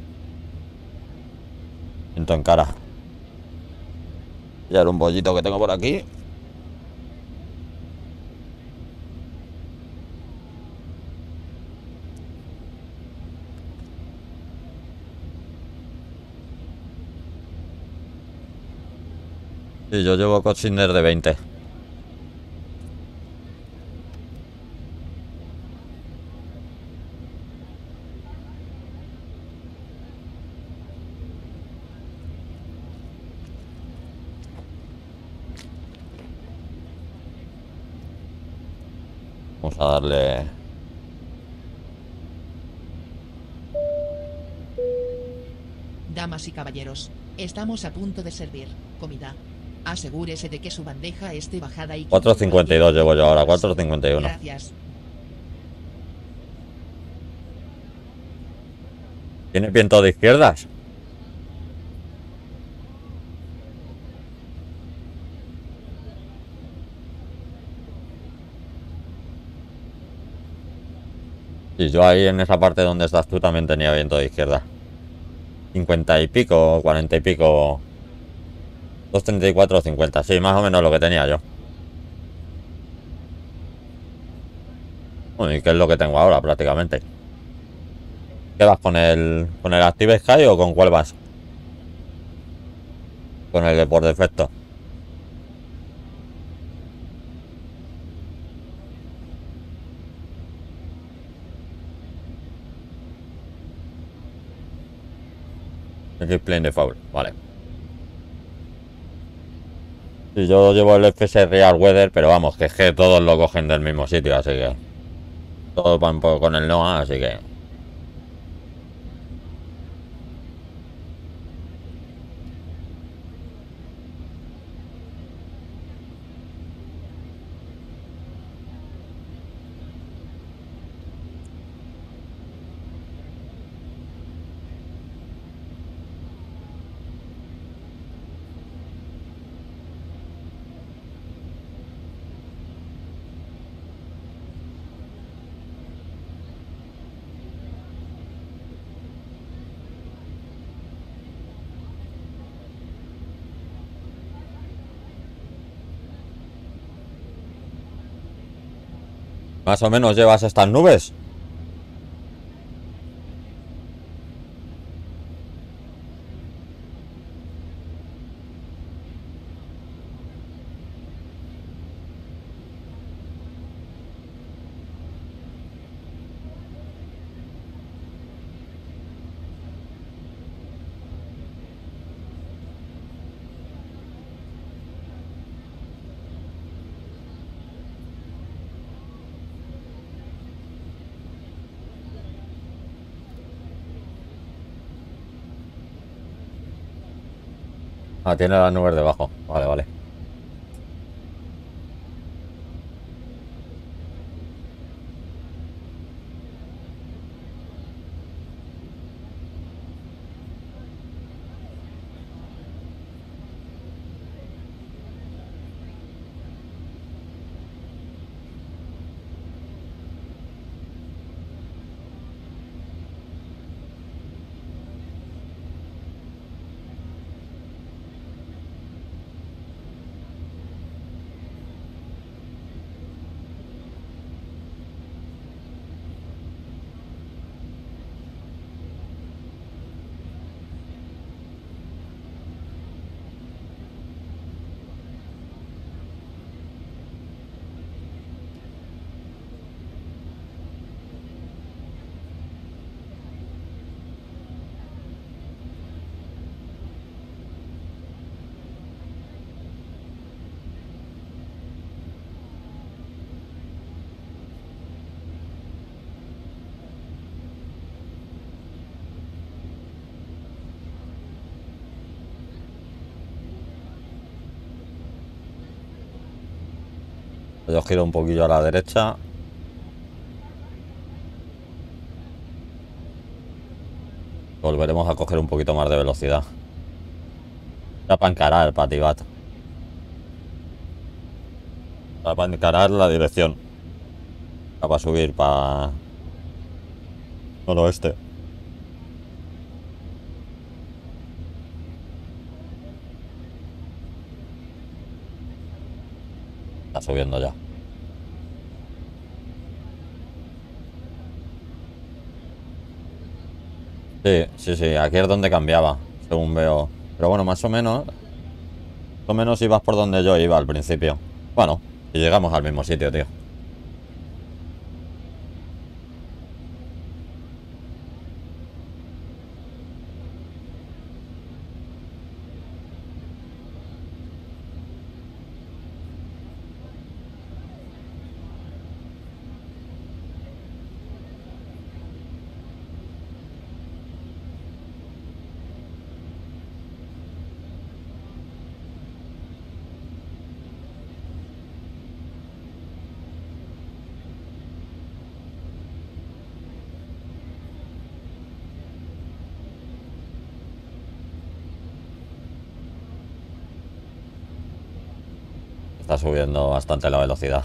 siento en cara. Ya era un bollito que tengo por aquí. Sí, yo llevo Cochinder de veinte. Vamos a darle... Damas y caballeros, estamos a punto de servir comida. Asegúrese de que su bandeja esté bajada y... cuatro cincuenta y dos llevo yo ahora, cuatro cincuenta y uno. Gracias. ¿Tienes viento de izquierdas? Y yo ahí en esa parte donde estás tú también tenía viento de izquierda. cincuenta y pico, cuarenta y pico. dos treinta y cuatro, cincuenta. Sí, más o menos lo que tenía yo. Bueno, ¿y qué es lo que tengo ahora prácticamente? ¿Qué vas con el con el Active Sky o con cuál vas? Con el de por defecto. El plane default, vale. Y yo llevo el F S R Real Weather, pero vamos, que es que todos lo cogen del mismo sitio, así que... Todo va un poco con el Noah, así que... Más o menos llevas estas nubes. Ah, tiene las nubes debajo. Vale, vale. Yo giro un poquillo a la derecha. Volveremos a coger un poquito más de velocidad. Ya para encarar el Patibat. Para encarar la dirección. Ya para subir para... noroeste. Está subiendo ya. Sí, sí, sí, aquí es donde cambiaba, según veo. Pero bueno, más o menos, más o menos ibas por donde yo iba al principio. Bueno, y llegamos al mismo sitio, tío. Está subiendo bastante la velocidad.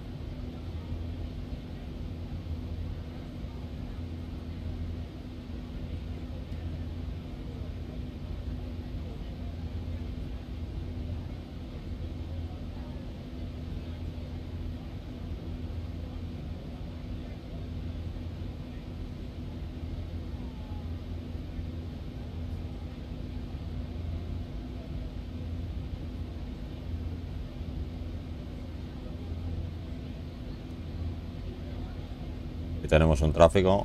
Y tenemos un tráfico.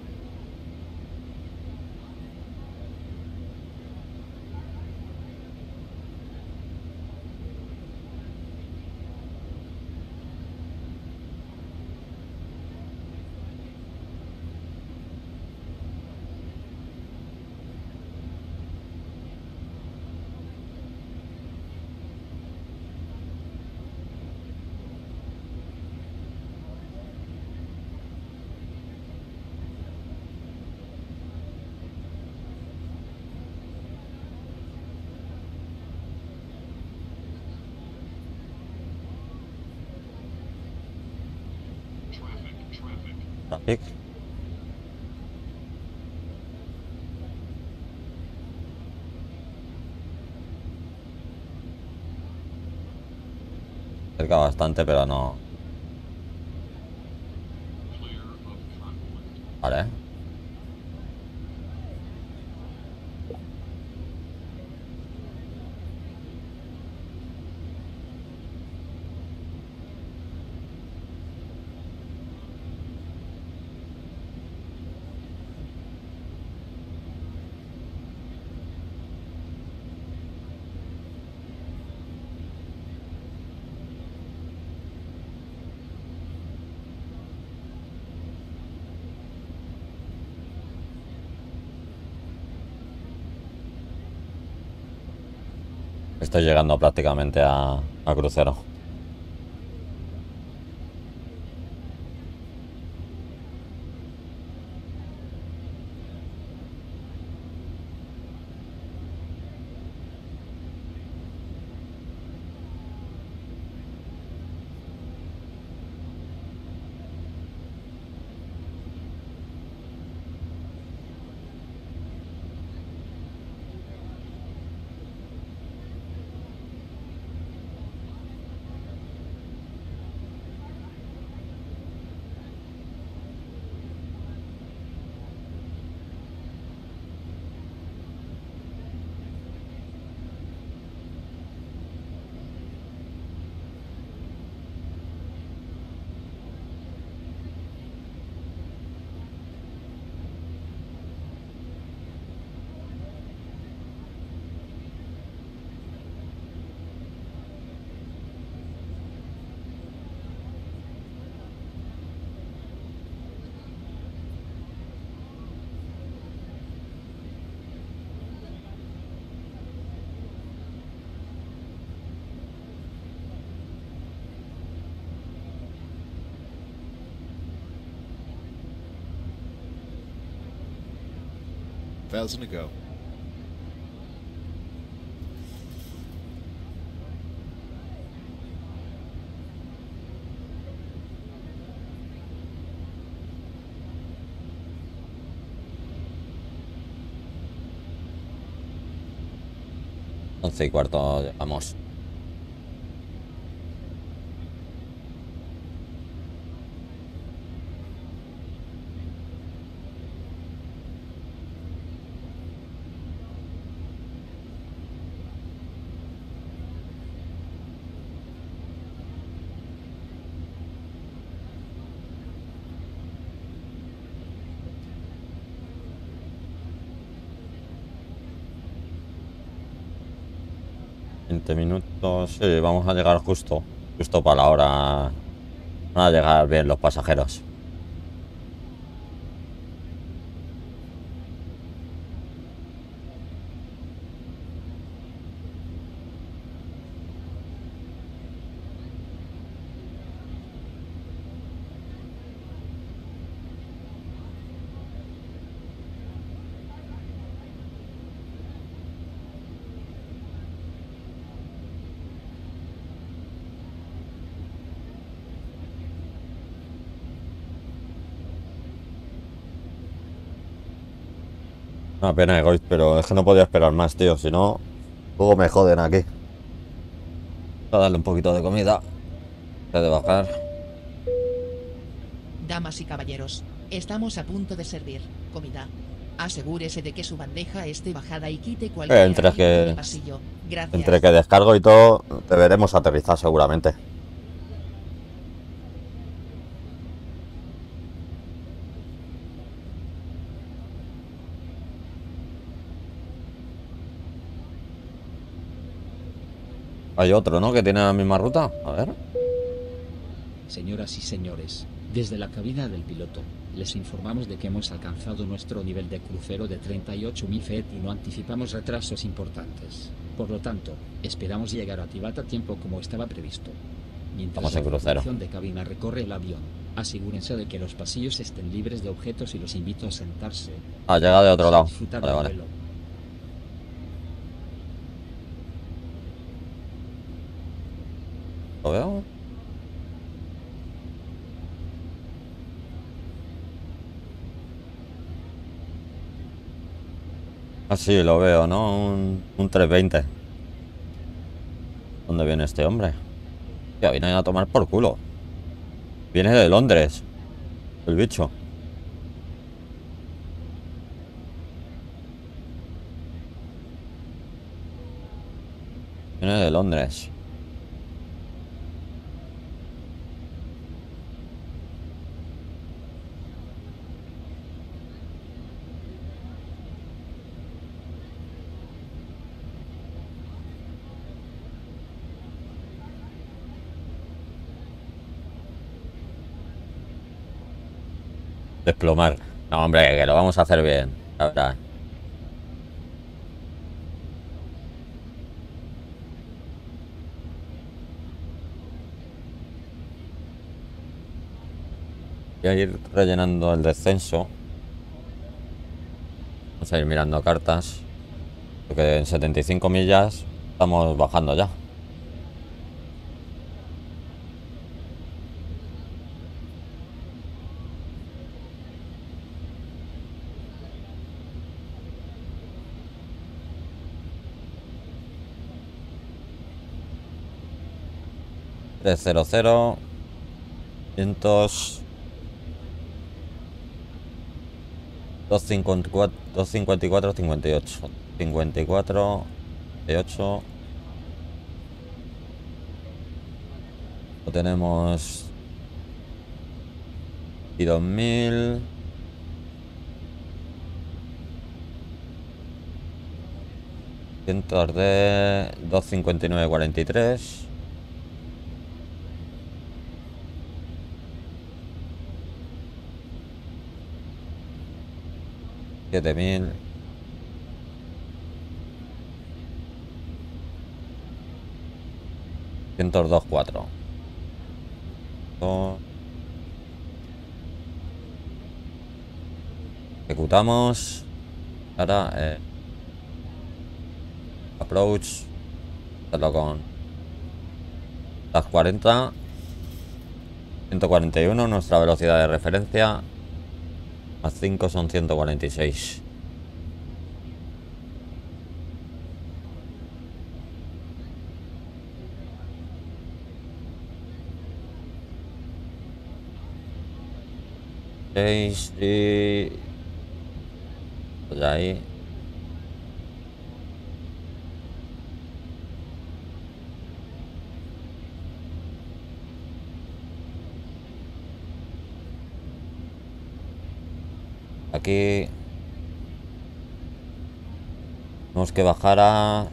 Traffic. Cerca bastante, pero no. Vale. Estoy llegando prácticamente a, a crucero. Thousand to go. Once y cuarto llegamos. veinte minutos, sí, vamos a llegar justo, justo para la hora. Van a llegar bien los pasajeros. Una pena, Egoist, pero es que no podía esperar más, tío. Si no, luego me joden aquí. Voy a darle un poquito de comida. Antes de bajar. Damas y caballeros, estamos a punto de servir comida. Asegúrese de que su bandeja esté bajada y quite cualquier Eh, entre arribo que- en el pasillo. Gracias. Entre que descargo y todo, deberemos aterrizar seguramente. Hay otro, ¿no? Que tiene la misma ruta. A ver. Señoras y señores, desde la cabina del piloto, les informamos de que hemos alcanzado nuestro nivel de crucero de treinta y ocho mil feet y no anticipamos retrasos importantes. Por lo tanto, esperamos llegar a Tibat a tiempo como estaba previsto. Mientras Vamos en la crucero. tripulación de cabina recorre el avión, asegúrense de que los pasillos estén libres de objetos y los invito a sentarse. Ah, llega de otro lado. Disfrutar Vale, del vale. vuelo. ¿Lo veo? Ah, sí, lo veo, ¿no? Un, un trescientos veinte. ¿Dónde viene este hombre? Ya viene a tomar por culo. Viene de Londres. El bicho. Viene de Londres. Desplomar. No, hombre, que lo vamos a hacer bien. La verdad. Voy a ir rellenando el descenso. Vamos a ir mirando cartas. Porque en setenta y cinco millas estamos bajando ya. trescientos, cientos, doscientos cincuenta y cuatro, cincuenta y ocho, cincuenta y cuatro, cincuenta y ocho. Lo tenemos y dos mil. Cientos de doscientos cincuenta y nueve, cuarenta y tres. siete mil. ciento dos, cuatro. Ejecutamos. Ahora, eh, approach. Hacerlo con las cuarenta. ciento cuarenta y uno, nuestra velocidad de referencia. Más cinco son ciento cuarenta y seis. seis y... pues ahí. Aquí tenemos que bajar a...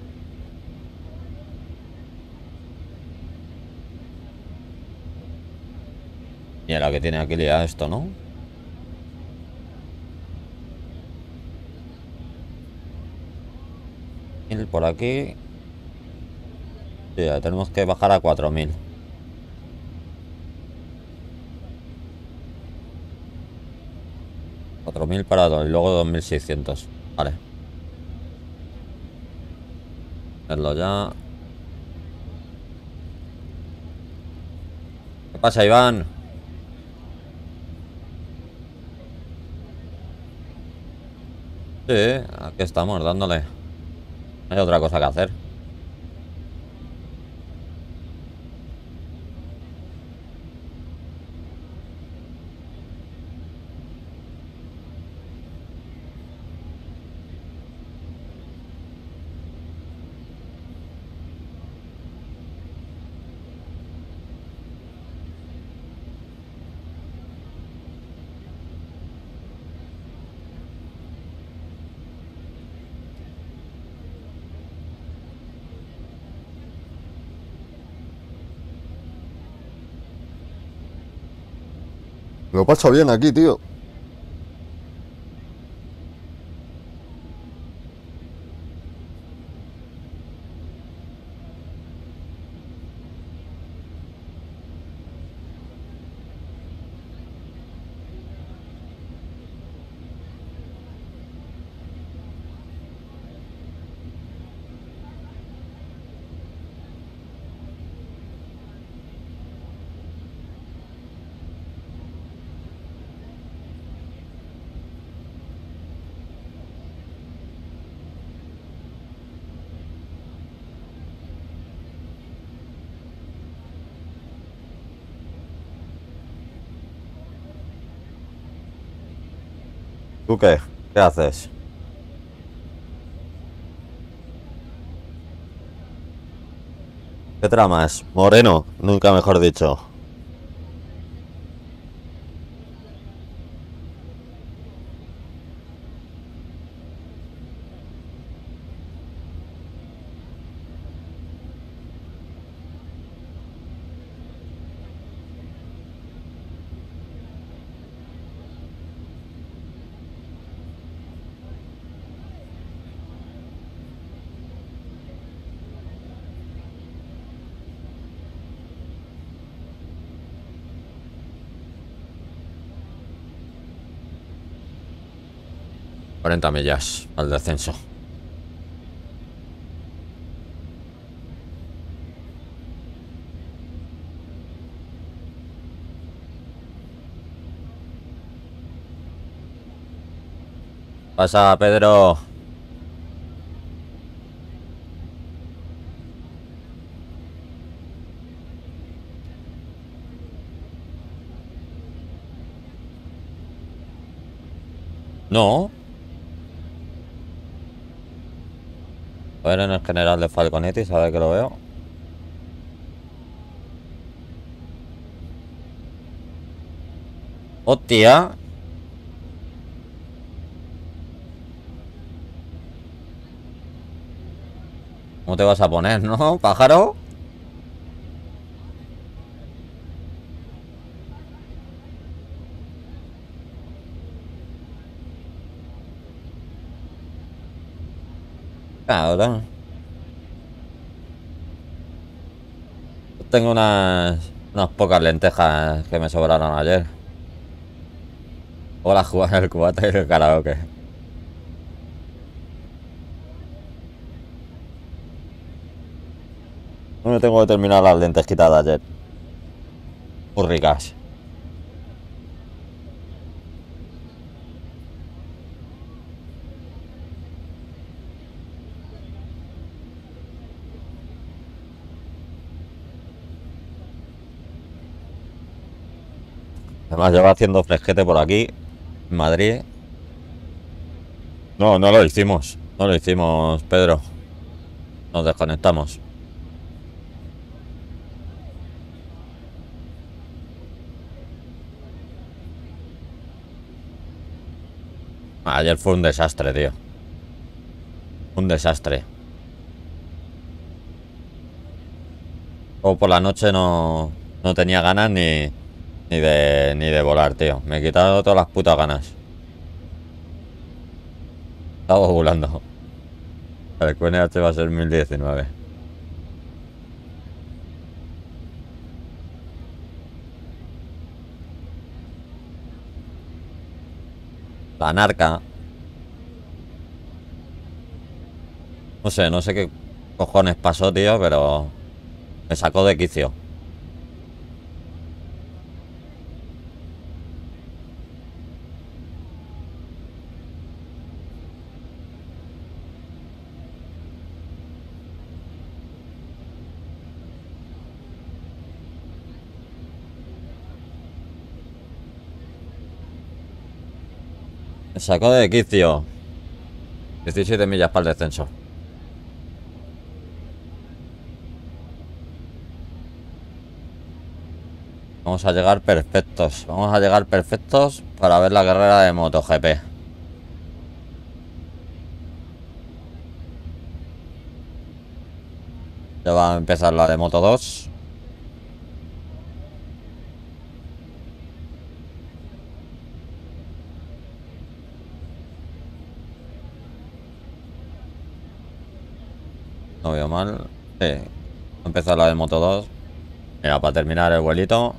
Mira la que tiene aquí liado esto, ¿no? Mil por aquí. Sí, ya tenemos que bajar a cuatro mil. cuatro mil para dos y luego dos mil seiscientos. Vale. Verlo ya. ¿Qué pasa, Iván? Sí, aquí estamos dándole. No hay otra cosa que hacer. Lo paso bien aquí, tío. ¿Tú qué? ¿Qué haces? ¿Qué tramas? Moreno, nunca mejor dicho. cuarenta millas al descenso. Pasa, Pedro. No. A ver en el general de Falconetti, sabe que lo veo. ¡Hostia! ¿Cómo te vas a poner, no, pájaro? Cabrón. Tengo unas, unas pocas lentejas que me sobraron ayer. Hola, jugar el cubata y el karaoke. No me tengo que terminar las lentejitas de ayer. Muy ricas. Además lleva haciendo fresquete por aquí, en Madrid. No, no lo hicimos. No lo hicimos, Pedro. Nos desconectamos. Ayer fue un desastre, tío. Un desastre. O por la noche no, no tenía ganas ni, ni de ni de volar, tío. Me he quitado todas las putas ganas. Estaba volando. El Q N H va a ser mil diecinueve. La narca. No sé, no sé qué cojones pasó, tío, pero me sacó de quicio. Me sacó de quicio. diecisiete millas para el descenso. Vamos a llegar perfectos. Vamos a llegar perfectos para ver la carrera de MotoGP. Ya va a empezar la de Moto dos. No veo mal. Sí. Va a empezar la de Moto dos. Mira, para terminar el vuelito.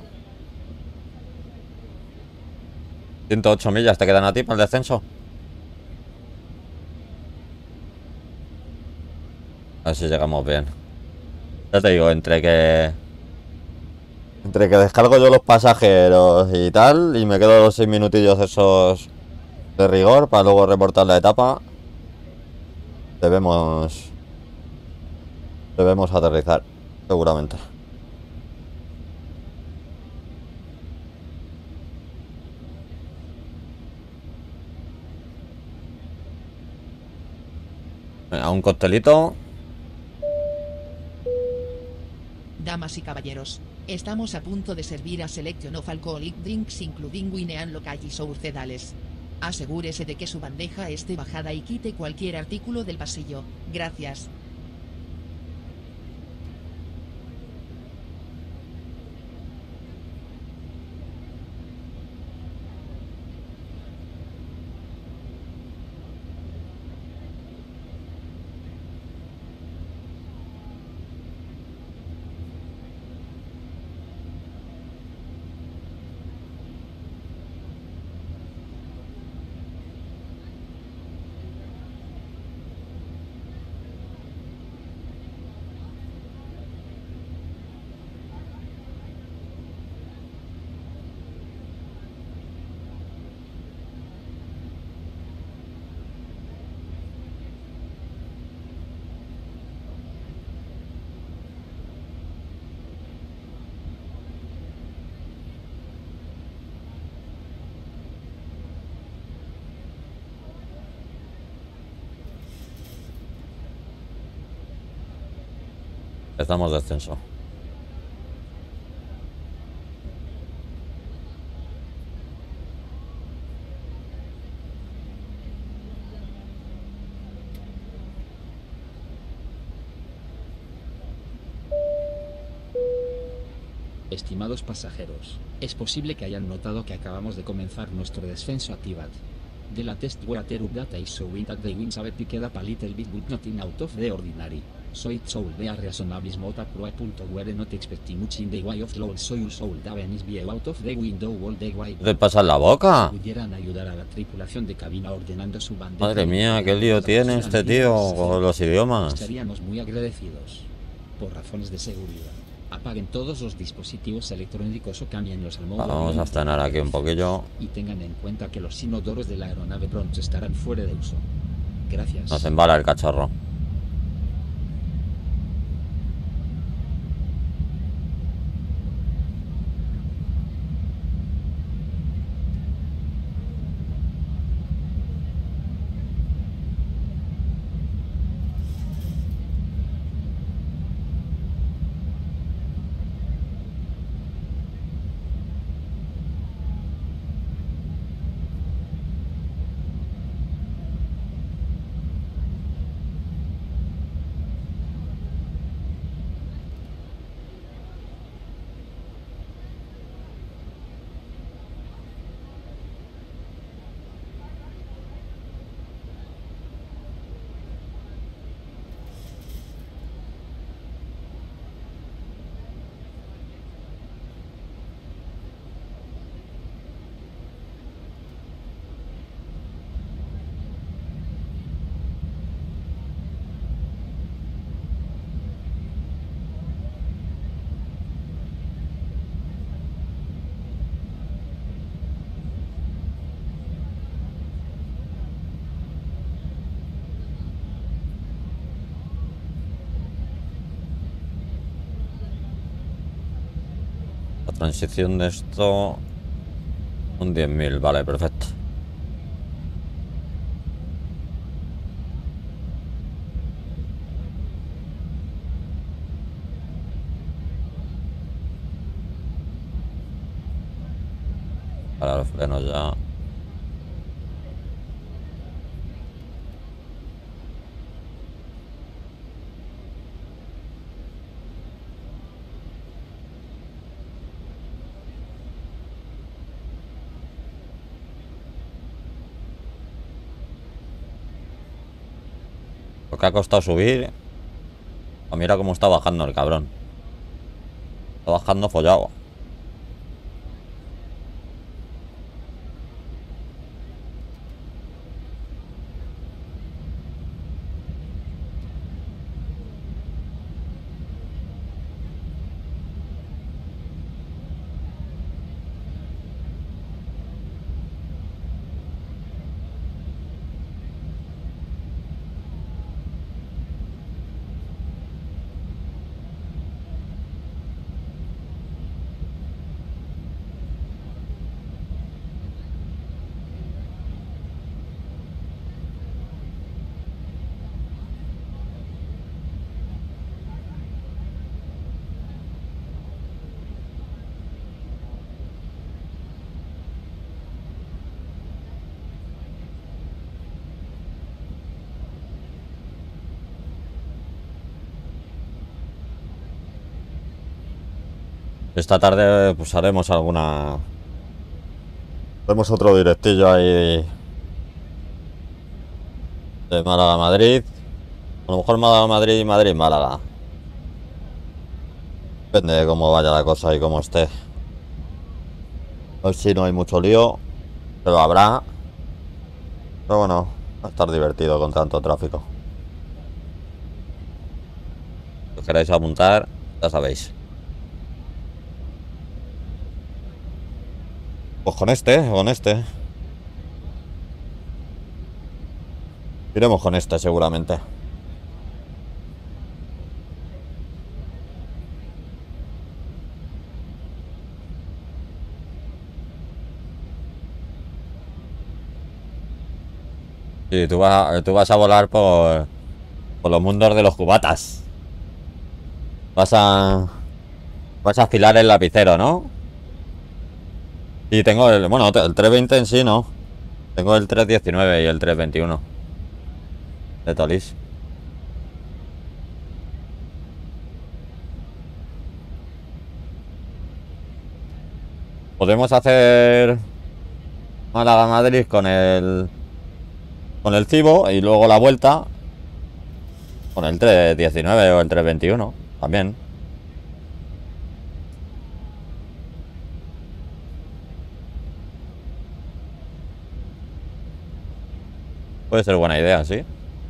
ciento ocho millas te quedan a ti para el descenso. A ver si llegamos bien. Ya te digo, entre que... Entre que descargo yo los pasajeros y tal, y me quedo los seis minutillos esos de rigor para luego reportar la etapa, debemos... Debemos aterrizar, seguramente. A un costelito. Damas y caballeros, estamos a punto de servir a selection of alcoholic drinks including wine and local sourcedales. Asegúrese de que su bandeja esté bajada y quite cualquier artículo del pasillo. Gracias. Estamos de descenso. Estimados pasajeros, es posible que hayan notado que acabamos de comenzar nuestro descenso a Tibat. De la test water data is showing that the winds have picked up a little bit but nothing out of the ordinary. So it should be a reasonable smooth approach point where not expecting much in the way of low soil should have any view out of the window all the way. ¿Qué te pasa en la boca? Pudieran ayudar a la tripulación de cabina ordenando su bandeja. Madre mía, qué lío tiene este tío con los idiomas. Estaríamos muy agradecidos. Por razones de seguridad, apaguen todos los dispositivos electrónicos o cámbienlos al modo Vamos a cenar aquí un poquillo. y tengan en cuenta que los inodoros de la aeronave pronto estarán fuera de uso. Gracias. Nos embala el cacharro. La transición de esto... Un diez mil, vale, perfecto. Para los frenos ya. Lo que ha costado subir. Oh, mira cómo está bajando el cabrón. Está bajando follado. Esta tarde pues haremos alguna... Haremos otro directillo ahí de Málaga a Madrid. A lo mejor Málaga a Madrid y Madrid Málaga. Depende de cómo vaya la cosa y cómo esté. A ver si no hay mucho lío, pero habrá. Pero bueno, va a estar divertido con tanto tráfico. Si os queréis apuntar, ya sabéis. Pues con este, con este. Iremos con este seguramente. Sí, tú vas, tú vas a volar por, por los mundos de los cubatas. Vas a... Vas a afilar el lapicero, ¿no? Y tengo el... Bueno, el trescientos veinte en sí, ¿no? Tengo el trescientos diecinueve y el trescientos veintiuno de Tolis. Podemos hacer Málaga-Madrid con el... Con el Cibo y luego la vuelta con el trescientos diecinueve o el trescientos veintiuno también. Puede ser buena idea, sí.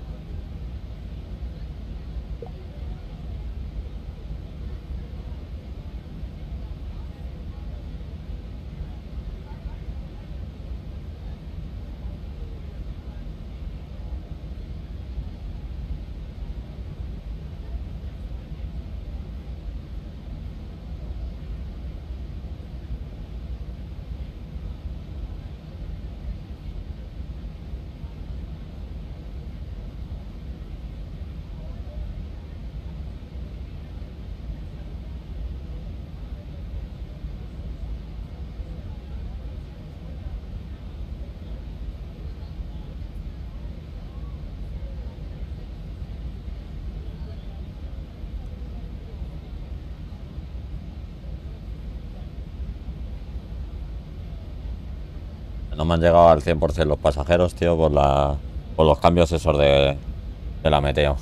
No me han llegado al cien por ciento los pasajeros, tío, por la por los cambios esos de, de la meteo.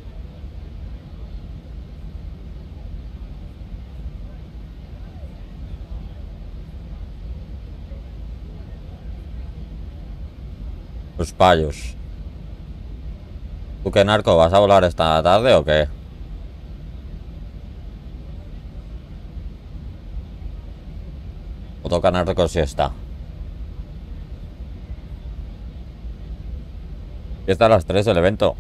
Los payos. ¿Tú qué, narco? ¿Vas a volar esta tarde o qué? ¿O toca narco siesta? Y está a las tres el evento.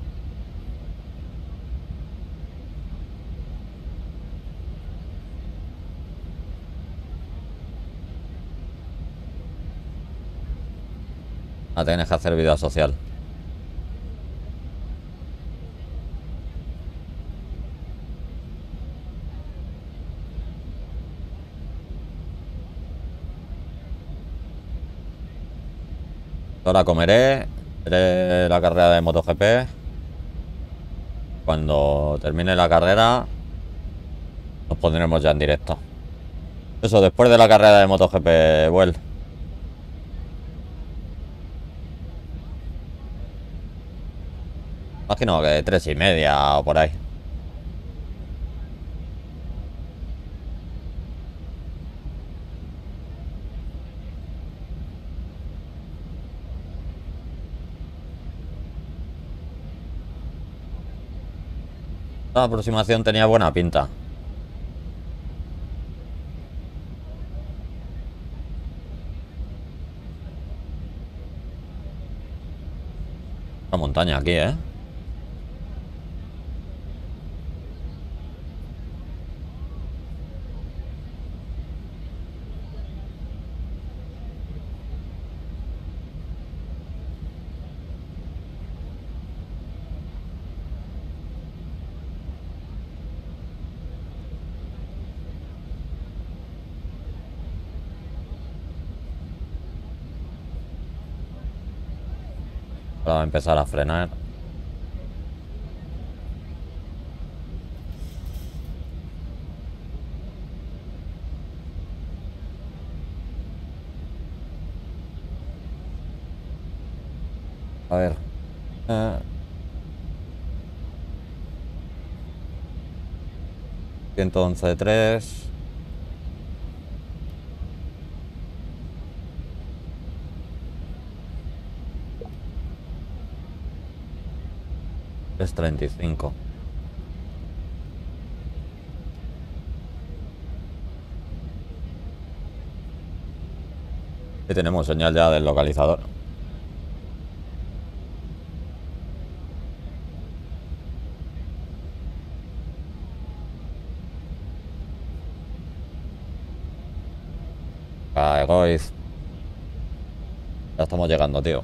Ah, tienes que hacer vida social. Ahora comeré. Haré la carrera de MotoGP. Cuando termine la carrera nos pondremos ya en directo. Eso, después de la carrera de MotoGP, Well. Imagino que tres y media o por ahí. La aproximación tenía buena pinta. Una montaña aquí, ¿eh? Para empezar a frenar. A ver. Eh. ciento once tres. Es treinta y cinco. Y tenemos señal ya del localizador. Ah, Egoiz. Ya estamos llegando, tío.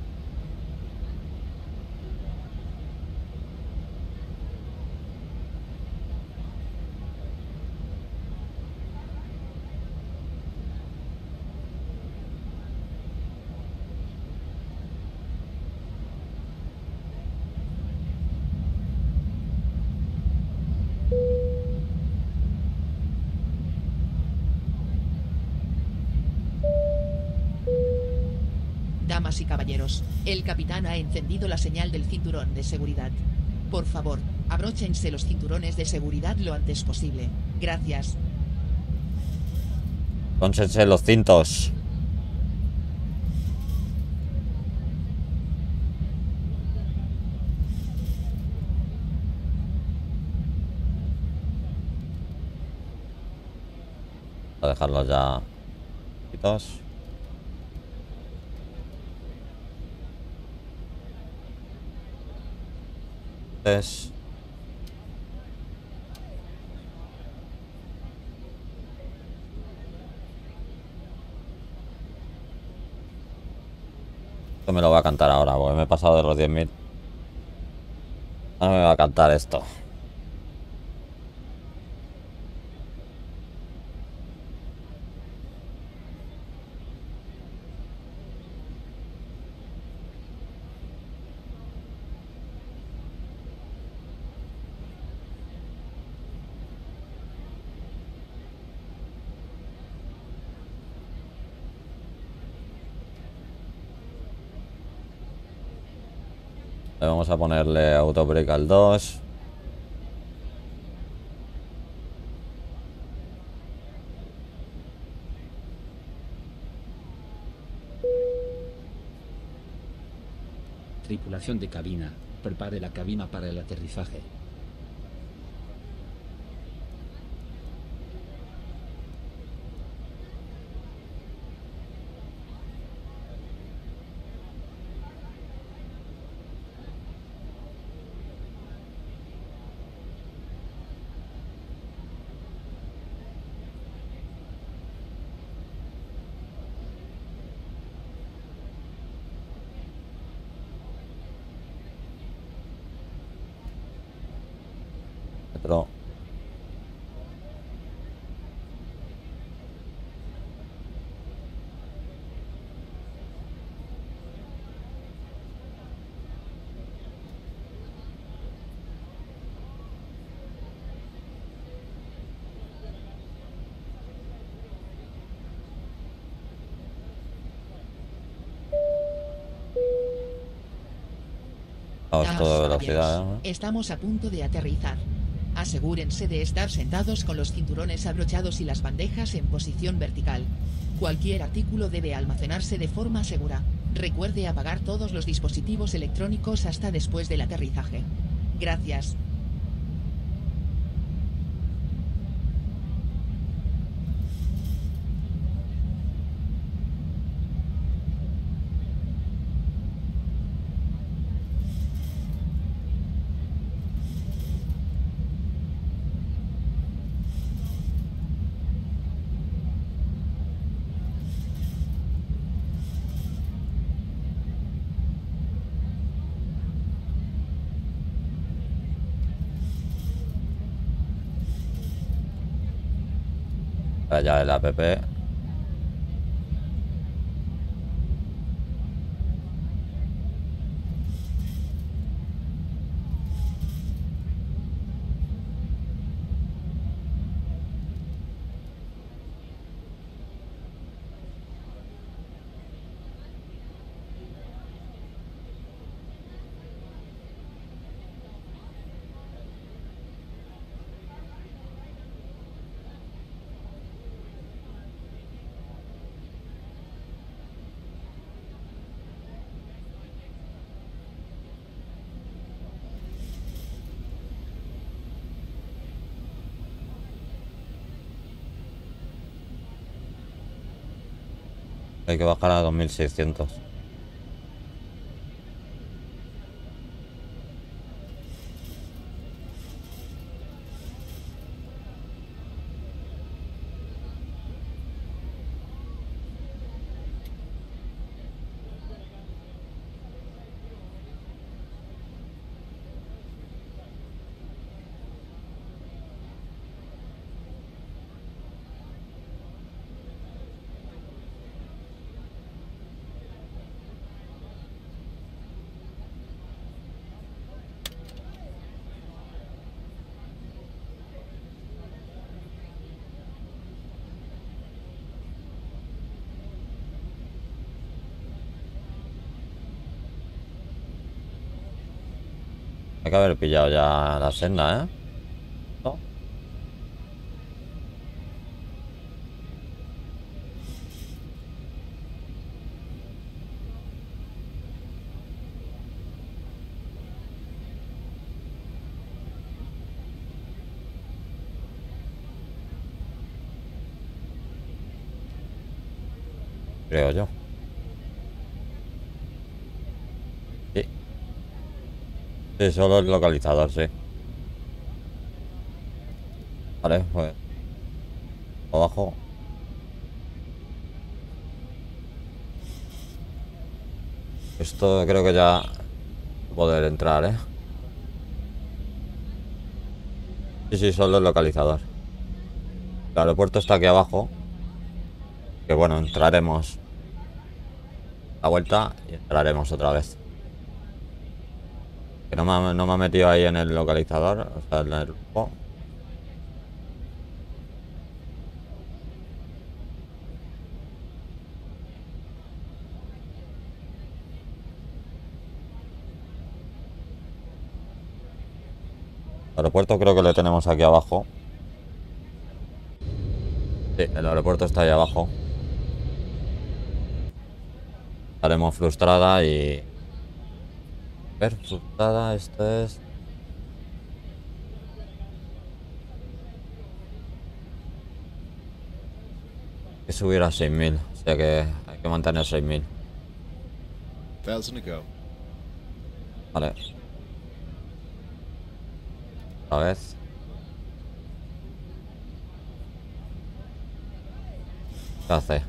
Damas y caballeros, el capitán ha encendido la señal del cinturón de seguridad. Por favor, abróchense los cinturones de seguridad lo antes posible. Gracias. Pónsense los cintos. Voy a dejarlos ya quitados. Es... Esto me lo voy a cantar ahora, porque me he pasado de los diez mil. Ahora me va a cantar esto. Le vamos a ponerle autobreak al dos. Tripulación de cabina, prepare la cabina para el aterrizaje. Otro. Vamos Damas todo y de velocidad, caballeros, ¿eh? estamos a punto de aterrizar. Asegúrense de estar sentados con los cinturones abrochados y las bandejas en posición vertical. Cualquier artículo debe almacenarse de forma segura. Recuerde apagar todos los dispositivos electrónicos hasta después del aterrizaje. Gracias. Ya el app. Hay que bajar a dos mil seiscientos. Hay que haber pillado ya la senda, ¿eh? ¿No? Creo yo. Sí. Sí, solo el localizador, sí. Vale, pues abajo. Esto creo que ya poder entrar, ¿eh? Sí, sí, solo el localizador. El aeropuerto está aquí abajo. Que bueno, entraremos la vuelta y entraremos otra vez. Que no me, ha, no me ha metido ahí en el localizador, o sea, en el grupo. El aeropuerto creo que lo tenemos aquí abajo. Sí, el aeropuerto está ahí abajo. Estaremos frustrada y... A ver, frustrada, esto es... Hay que subir a seis mil, o sea que hay que mantener seis mil. Thousand to go. Vale. Otra vez. ¿Qué hace?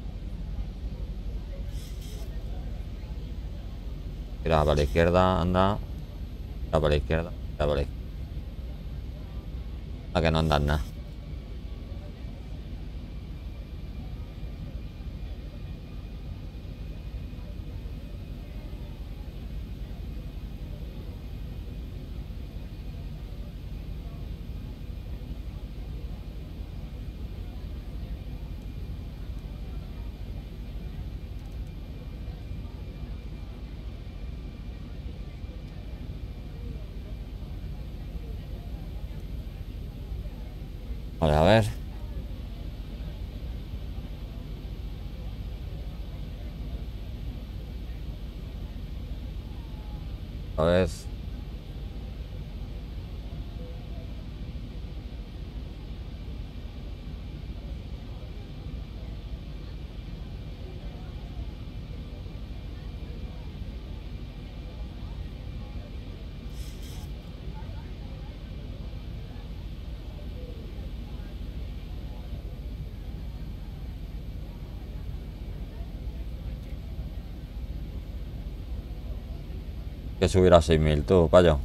Tira para la izquierda, anda. Tira para la izquierda, tira para la izquierda. A que no andas nada. Vale, a ver. A ver. Que subir a seis mil, tú, payo.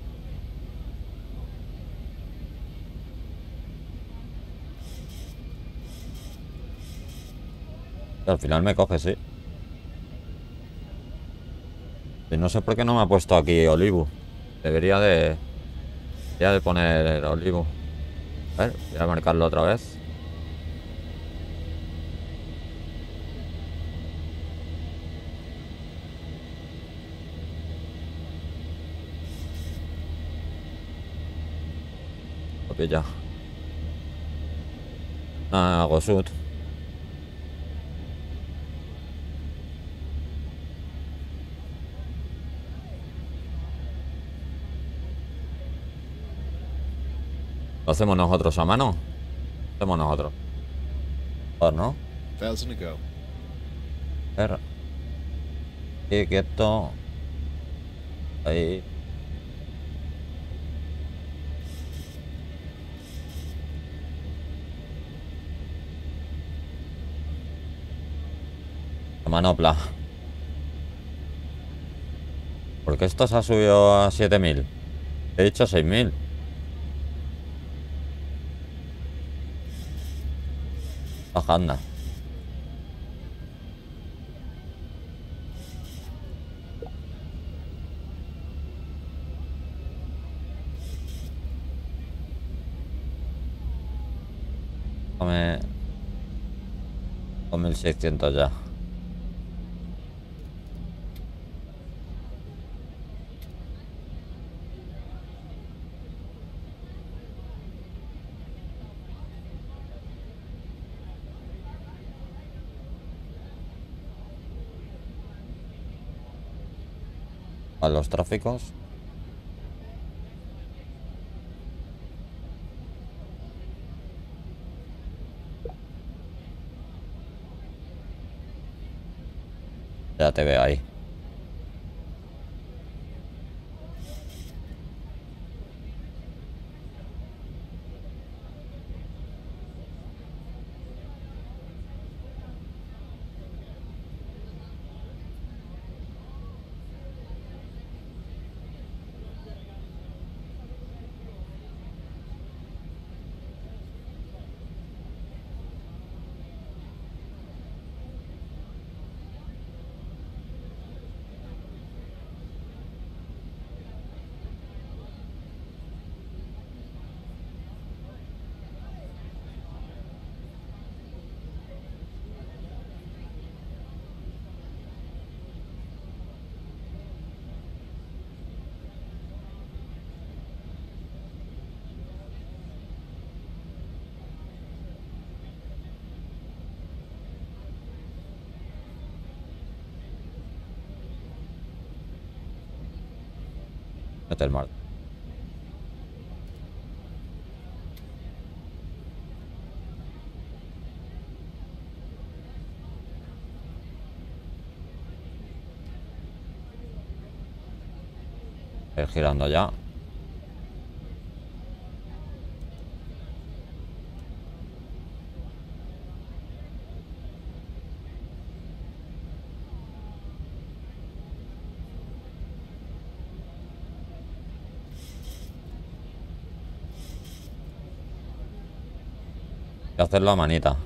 Y al final me coge, sí. Y no sé por qué no me ha puesto aquí Olivo. Debería de... Debería de poner Olivo. A ver, voy a marcarlo otra vez. Lo pilla. Ah, hago shoot. Lo hacemos nosotros a mano. Lo hacemos nosotros. Por, ¿no? Thousand to go. A ver. Aquí, quieto. Ahí. La manopla. ¿Por qué esto se ha subido a siete mil? He dicho seis mil. Bajanda. Dame... dos mil seiscientos ya. A los tráficos. Ya te veo ahí. Mete el mar. Ir girando ya. Y hacerlo a manita.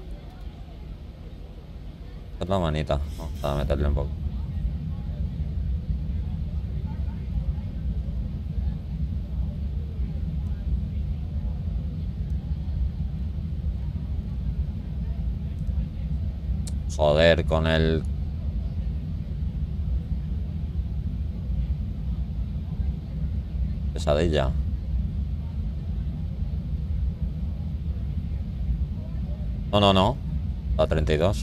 Hacerlo a manita. Vamos a meterle un poco. Joder, con el... Pesadilla. No, no, no. A treinta y dos.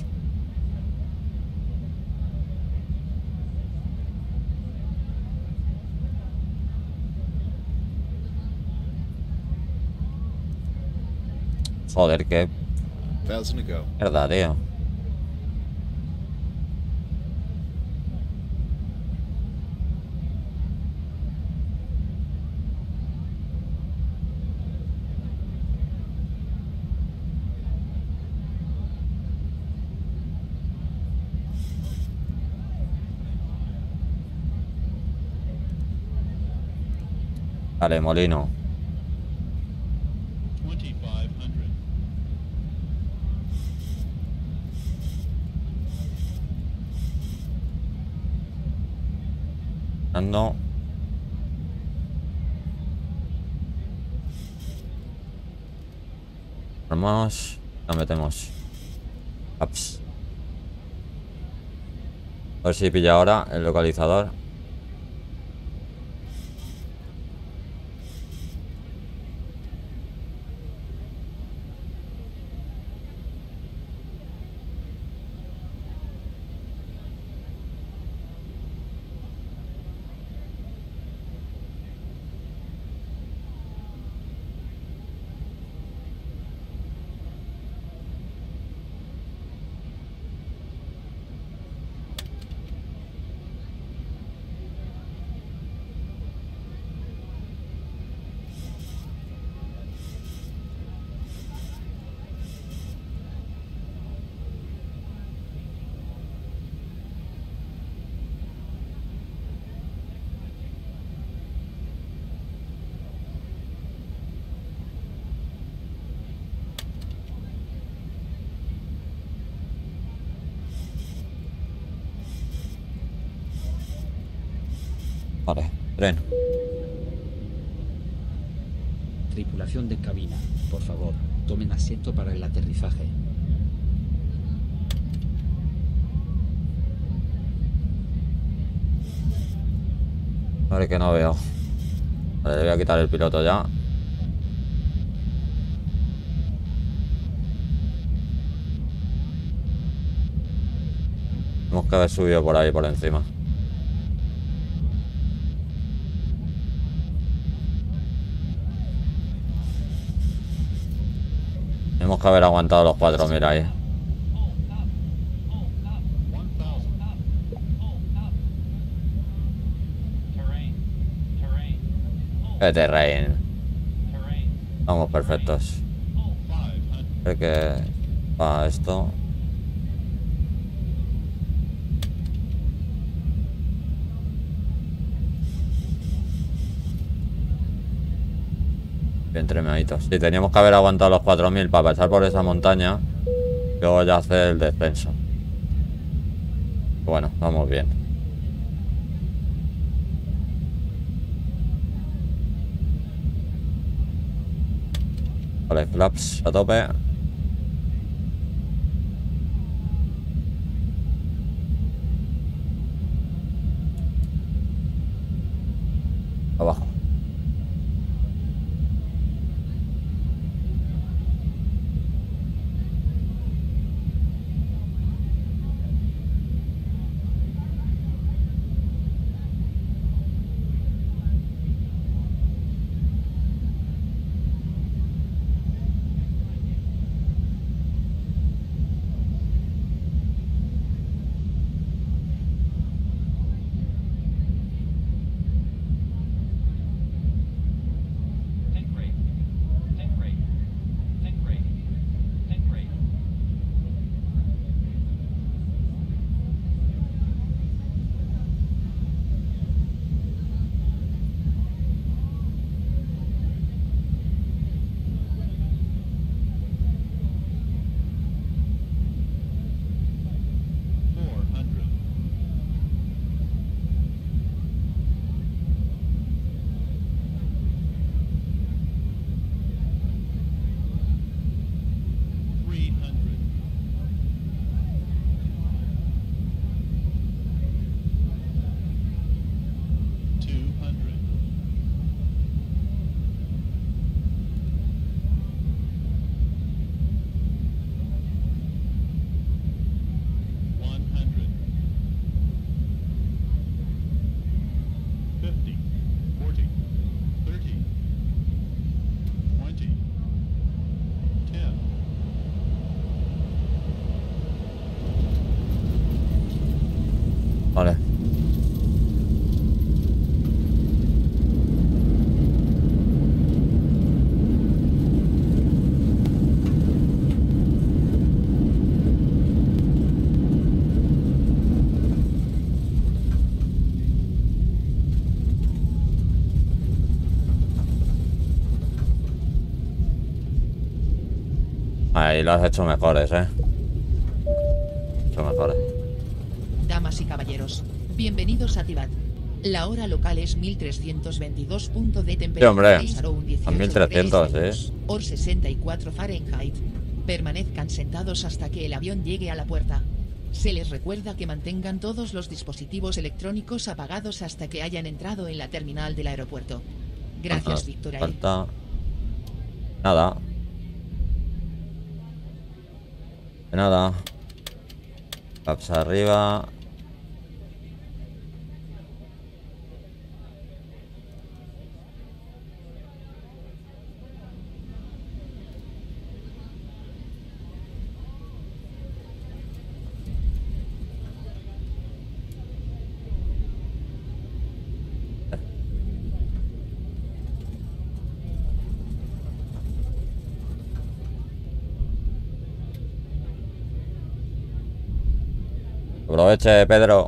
Joder, qué Thousand to go. mierda, tío. Vale, molino. twenty-five hundred. Ando. Vamos. La metemos. Ups. A ver si pilla ahora el localizador. Vale, tren. Tripulación de cabina, por favor, tomen asiento para el aterrizaje. Vale, que no veo. Vale, le voy a quitar el piloto ya. Tenemos que haber subido por ahí, por encima. Tenemos que haber aguantado los cuatro mil ahí. ¡Qué terrain! Vamos, perfectos. Creo que va esto. Bien tremaditos. Sí, teníamos que haber aguantado los cuatro mil para pasar por esa montaña. Y luego ya hacer el descenso. Bueno, vamos bien. Vale, flaps a tope. Abajo. Vale. Ahí lo has hecho mejores, eh. Hecho mejores. Damas y caballeros, bienvenidos a Tibat. La hora local es mil trescientos veintidós punto de temperatura. Sí, hombre. y Sarón dieciocho A mil trescientos, grados eh. Or sesenta y cuatro Fahrenheit. Permanezcan sentados hasta que el avión llegue a la puerta. Se les recuerda que mantengan todos los dispositivos electrónicos apagados hasta que hayan entrado en la terminal del aeropuerto. Gracias, Ajá, Victoria. falta nada. De nada. Caps arriba. Aproveche, Pedro.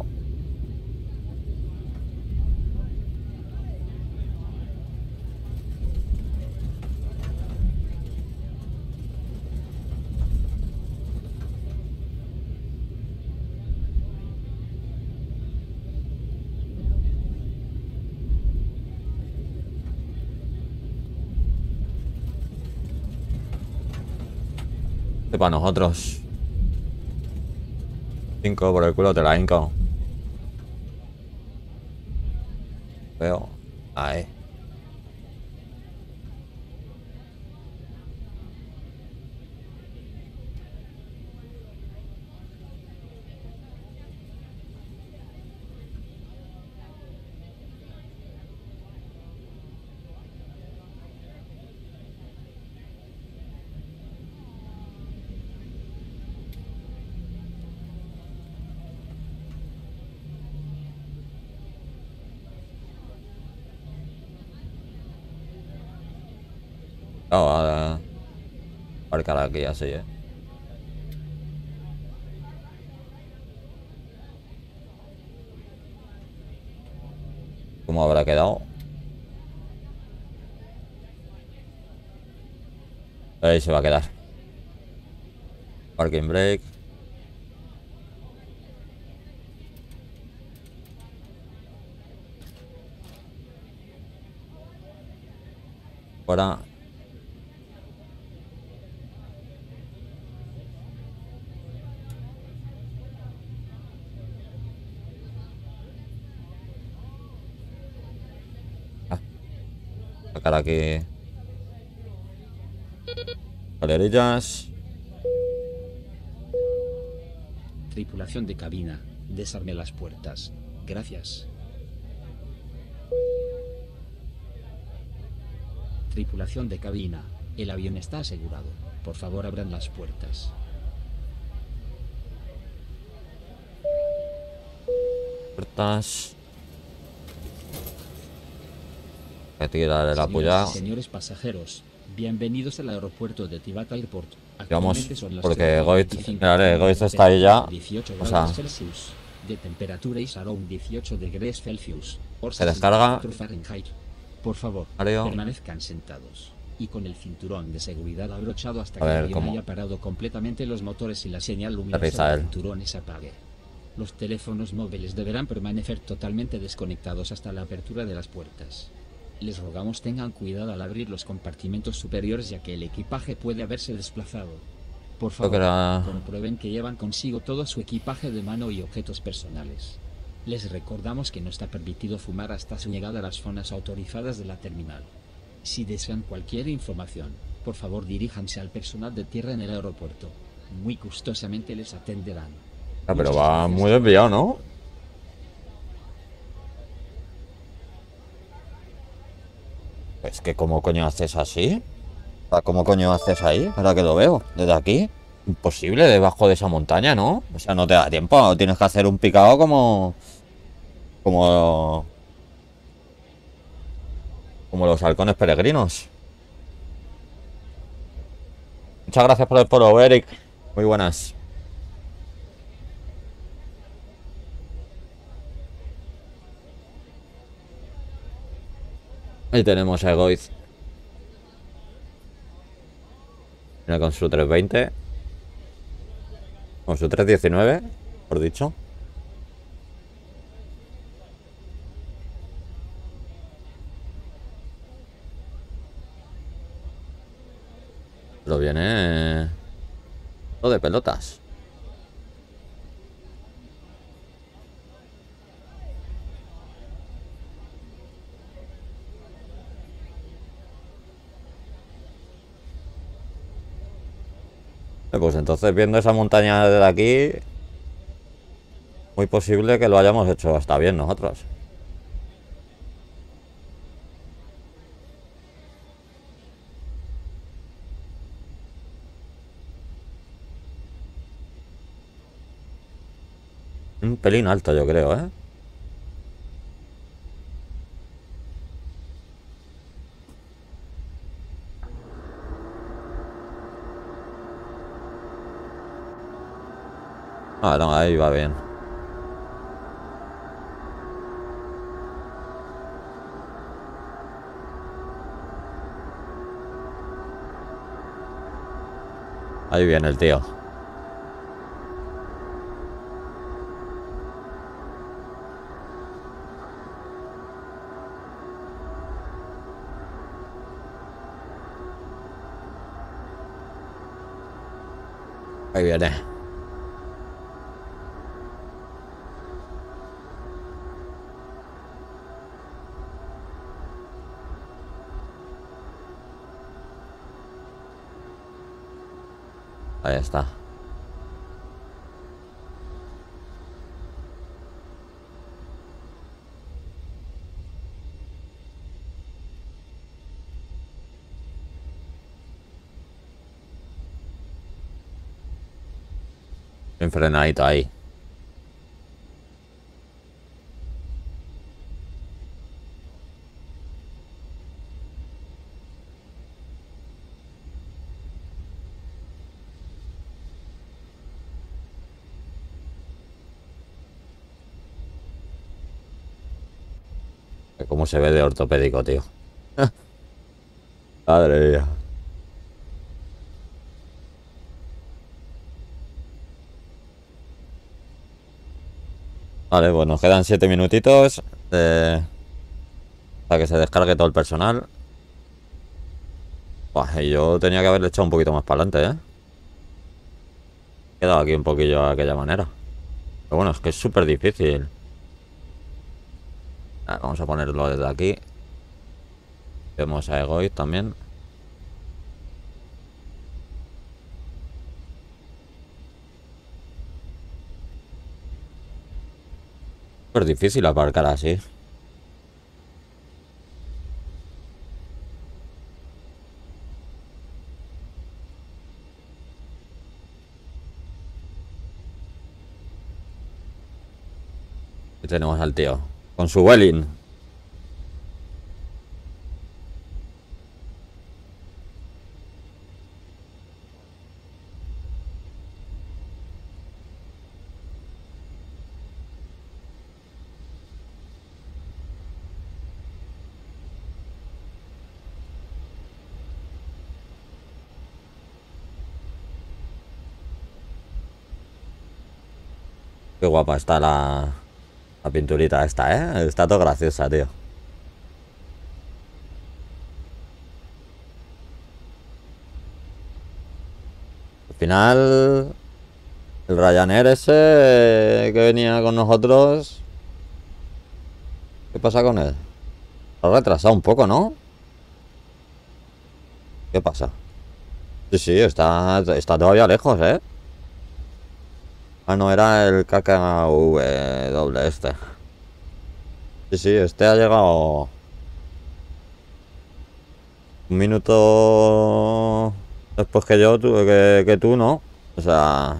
Este para nosotros. Cinco por el culo te la hinco. Veo. Ahí. Oh, a aparcar aquí así, eh. ¿Cómo habrá quedado? Ahí se va a quedar. Parking brake. Fuera. Sacar aquí escalerillas. Tripulación de cabina, desarme las puertas. Gracias. Tripulación de cabina, el avión está asegurado. Por favor, abran las puertas. Puertas. Que tirar el Señoras apoyado. y señores pasajeros, bienvenidos al aeropuerto de Tibata Airport. Vamos, Actualmente son las porque trece Goit, veinticinco. mirad, Goit está ahí ya. dieciocho O sea, grados Celsius. De temperatura is around dieciocho degrees Celsius. Or se descarga. sesenta y cuatro Fahrenheit. Por favor, Mario. permanezcan sentados. Y con el cinturón de seguridad abrochado hasta A que ver, el avión ¿cómo? haya parado completamente los motores y la señal luminosa Aterriza del él. cinturón se apague. Los teléfonos móviles deberán permanecer totalmente desconectados hasta la apertura de las puertas. Les rogamos tengan cuidado al abrir los compartimentos superiores ya que el equipaje puede haberse desplazado. Por Creo que favor, era- comprueben que llevan consigo todo su equipaje de mano y objetos personales. Les recordamos que no está permitido fumar hasta su llegada a las zonas autorizadas de la terminal. Si desean cualquier información, por favor diríjanse al personal de tierra en el aeropuerto. Muy gustosamente les atenderán. Ah, pero Muchas va gracias. muy desviado, ¿no? Es que ¿cómo coño haces así? O sea, ¿cómo coño haces ahí? Ahora que lo veo, desde aquí. Imposible, debajo de esa montaña, ¿no? O sea, no te da tiempo. Tienes que hacer un picado como... Como... Como los halcones peregrinos. Muchas gracias por el follow, Eric. Muy buenas. Ahí tenemos a Egoiz. Mira, con su trescientos veinte. Con su trescientos diecinueve, por dicho. Pero viene... eh, Lo de pelotas. Eh, Pues entonces, viendo esa montaña desde aquí, muy posible que lo hayamos hecho hasta bien nosotros. Un pelín alto, yo creo, ¿eh? Ah, no, ahí va bien. Ahí viene el tío. Ahí viene. Ahí está. Enfrenadito ahí. Cómo se ve de ortopédico, tío. Madre mía. Vale, pues nos quedan siete minutitos eh, para que se descargue todo el personal. Buah, y yo tenía que haberle echado un poquito más para adelante, ¿eh? He quedado aquí un poquillo de aquella manera. Pero bueno, es que es súper difícil. Ah, vamos a ponerlo desde aquí. Vemos a Egoist también. Súper difícil aparcar así. Aquí tenemos al tío con su Welling. Qué guapa está la, la pinturita esta, ¿eh? Está todo graciosa, tío. Al final, el Ryanair ese que venía con nosotros, ¿qué pasa con él? Se ha retrasado un poco, ¿no? ¿Qué pasa? Sí, sí, está, está todavía lejos, ¿eh? Ah, no, era el K K V doble este. Sí, sí, este ha llegado un minuto después que yo, tú, que, que tú, ¿no? O sea,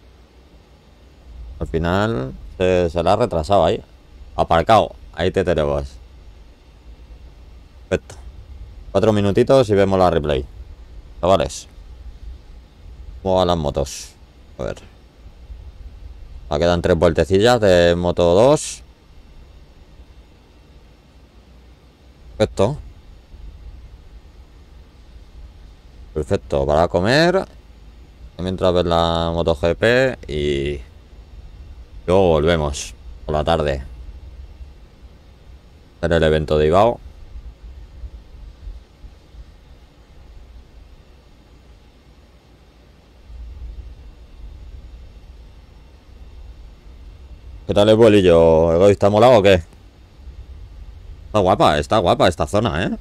al final se, se la ha retrasado ahí. Aparcado, ahí te tenemos. Perfecto. Cuatro minutitos y vemos la replay. Chavales, ¿cómo van las motos? A ver. Me quedan tres vueltecillas de moto dos. Perfecto. Perfecto, para comer. Mientras ves la MotoGP y luego volvemos por la tarde. Hacer el evento de Ibao. ¿Qué tal el vuelillo? ¿Egoist está molado o qué? Está guapa, está guapa esta zona, ¿eh?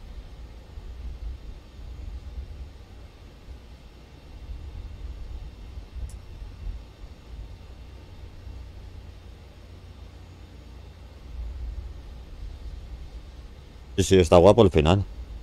Sí, sí, está guapo el final.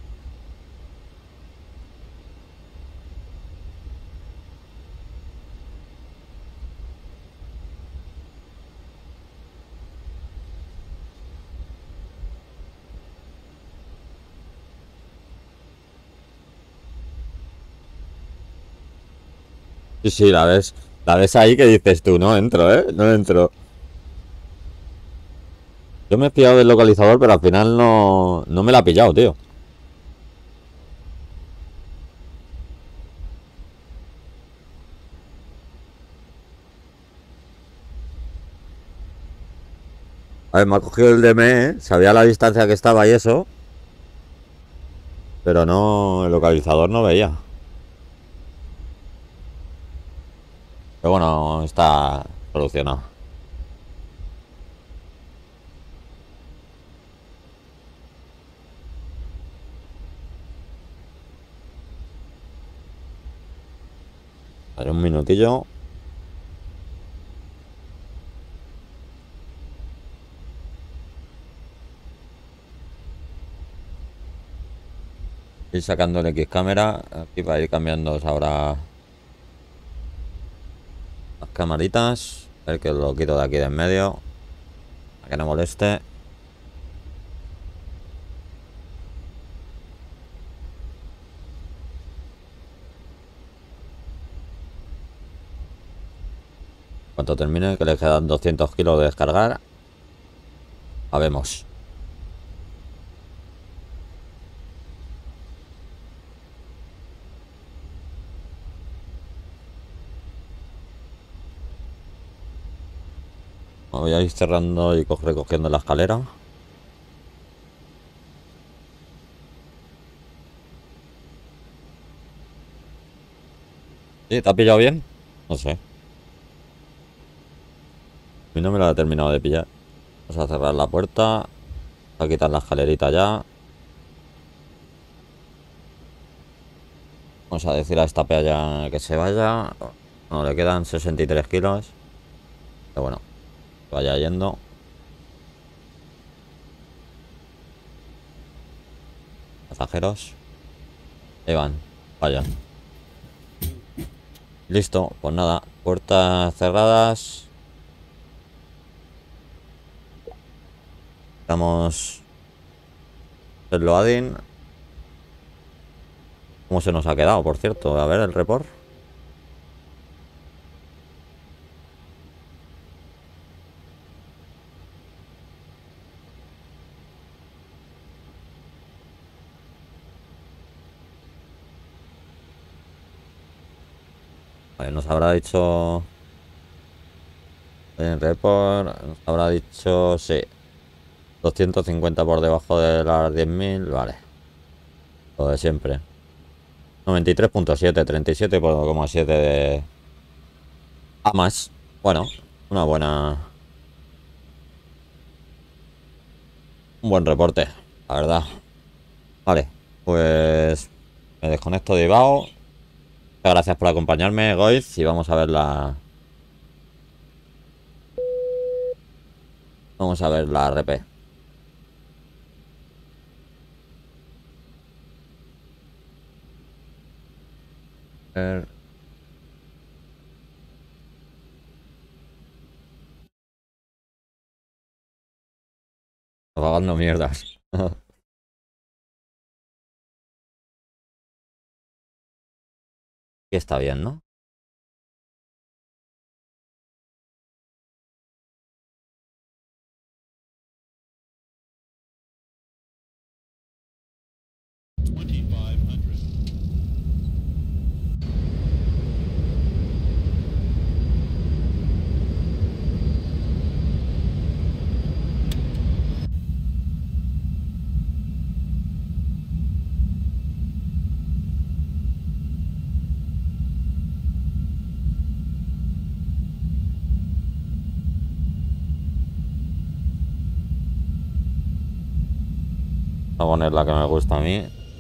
Sí, sí, la ves. La ves ahí que dices tú, no entro, ¿eh? No entro. Yo me he pillado del localizador, pero al final no, no me la ha pillado, tío. A ver, me ha cogido el D M E, sabía la distancia que estaba y eso. Pero no, el localizador no veía. Pero bueno, está solucionado. A ver, un minutillo. Ir sacando el X cámara aquí para ir cambiando ahora las camaritas. A ver que lo quito de aquí de en medio. Para que no moleste. Cuando termine, que le quedan doscientos kilos de descargar. Habemos. Voy a ir cerrando y co- recogiendo la escalera. ¿Sí? ¿Te ha pillado bien? No sé. A mí no me lo ha terminado de pillar. Vamos a cerrar la puerta. A quitar la escalerita ya. Vamos a decir a esta pealla que se vaya. Bueno, le quedan sesenta y tres kilos. Pero bueno, que vaya yendo. Pasajeros. Ahí van. Vaya. Listo. Pues nada. Puertas cerradas. Estamos el loading. ¿Cómo se nos ha quedado, por cierto? A ver el report. Vale, nos habrá dicho en report, nos habrá dicho, sí, doscientos cincuenta por debajo de las diez mil, vale. Lo de siempre. noventa y tres punto siete, treinta y siete coma siete de... A más. Bueno, una buena... Un buen reporte, la verdad. Vale, pues me desconecto de Ibao. Muchas gracias por acompañarme, Goiz, y vamos a ver la... Vamos a ver la R P. Er, Apagando mierdas. Y está bien, ¿no? Voy a poner la que me gusta a mí.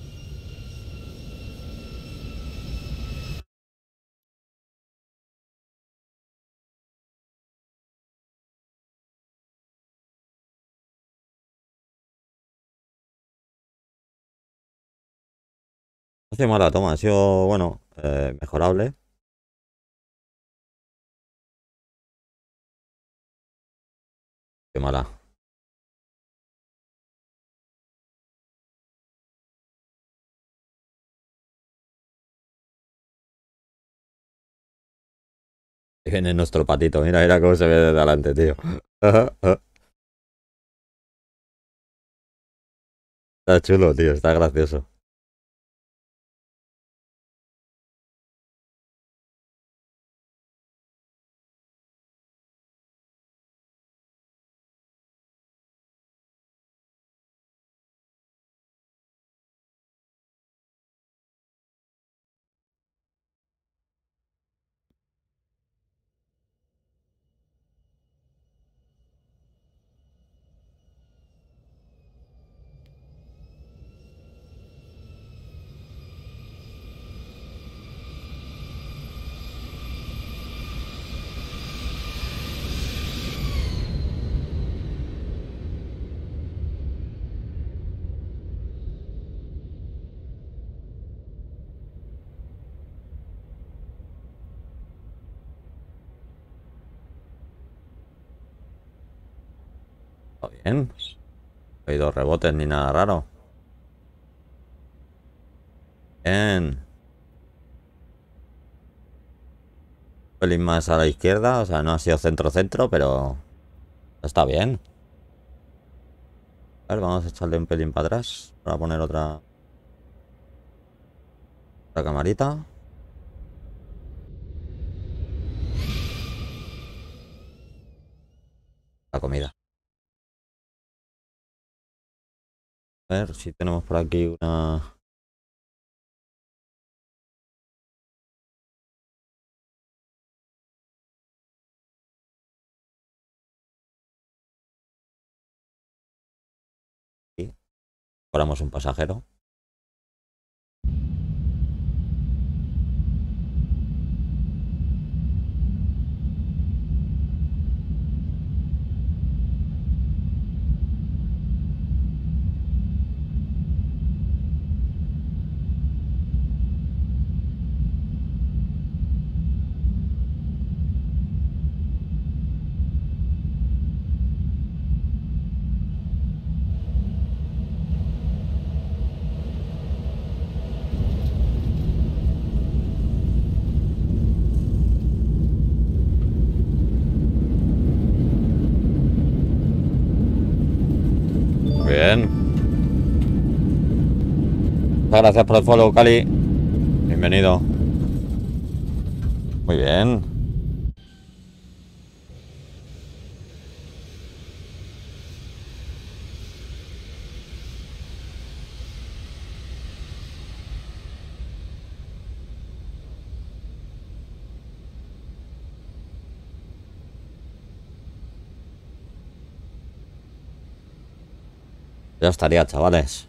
No ha sido mala toma, ha sido, bueno, eh, mejorable. Qué mala. Ahí viene nuestro patito, mira, mira cómo se ve desde adelante, tío. Está chulo, tío, está gracioso. Está bien. No ha habido rebotes ni nada raro. Bien. Un pelín más a la izquierda. O sea, no ha sido centro-centro, pero está bien. A ver, vamos a echarle un pelín para atrás. Para poner otra... Otra camarita. La comida. A ver si tenemos por aquí una... Sí. Fuéramos un pasajero. Bien. Muchas gracias por el follow, Cali. Bienvenido. Muy bien. Ya estaría, chavales.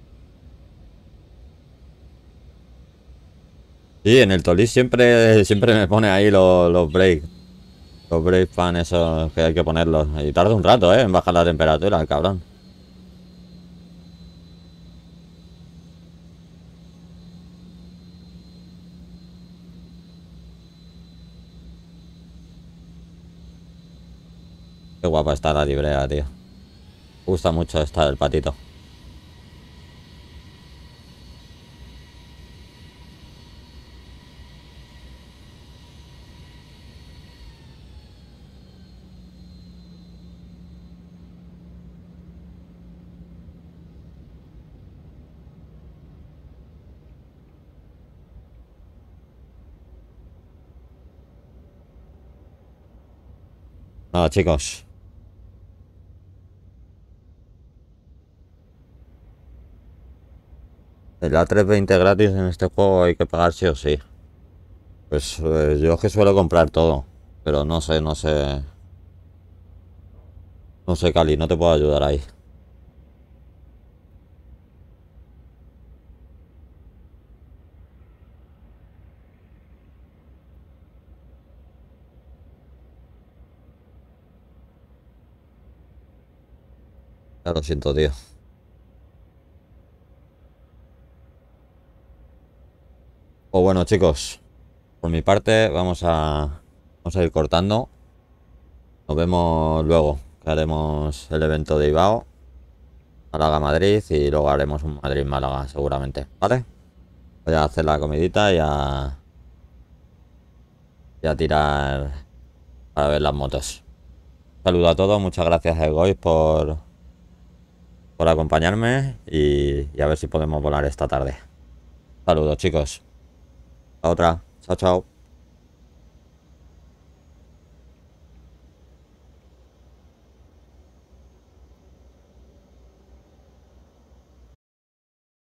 Sí, en el Tolis siempre, siempre me pone ahí los, los breaks. Los break fan esos que hay que ponerlos. Y tarda un rato, ¿eh? En bajar la temperatura, el cabrón. Qué guapa está la librea, tío. Me gusta mucho esta del patito. Nada, chicos. La trescientos veinte gratis en este juego hay que pagar sí o sí. Pues eh, yo es que suelo comprar todo. Pero no sé, no sé. No sé, Cali, no te puedo ayudar ahí. Ya lo siento, tío. Pues bueno, chicos. Por mi parte, vamos a, vamos a ir cortando. Nos vemos luego, que haremos el evento de Ibao, Málaga-Madrid, y luego haremos un Madrid-Málaga, seguramente, ¿vale? Voy a hacer la comidita y a, y a tirar para ver las motos. Saludo a todos, muchas gracias a Egois por, por acompañarme y, y a ver si podemos volar esta tarde. Saludos, chicos. A otra. Chao, chao.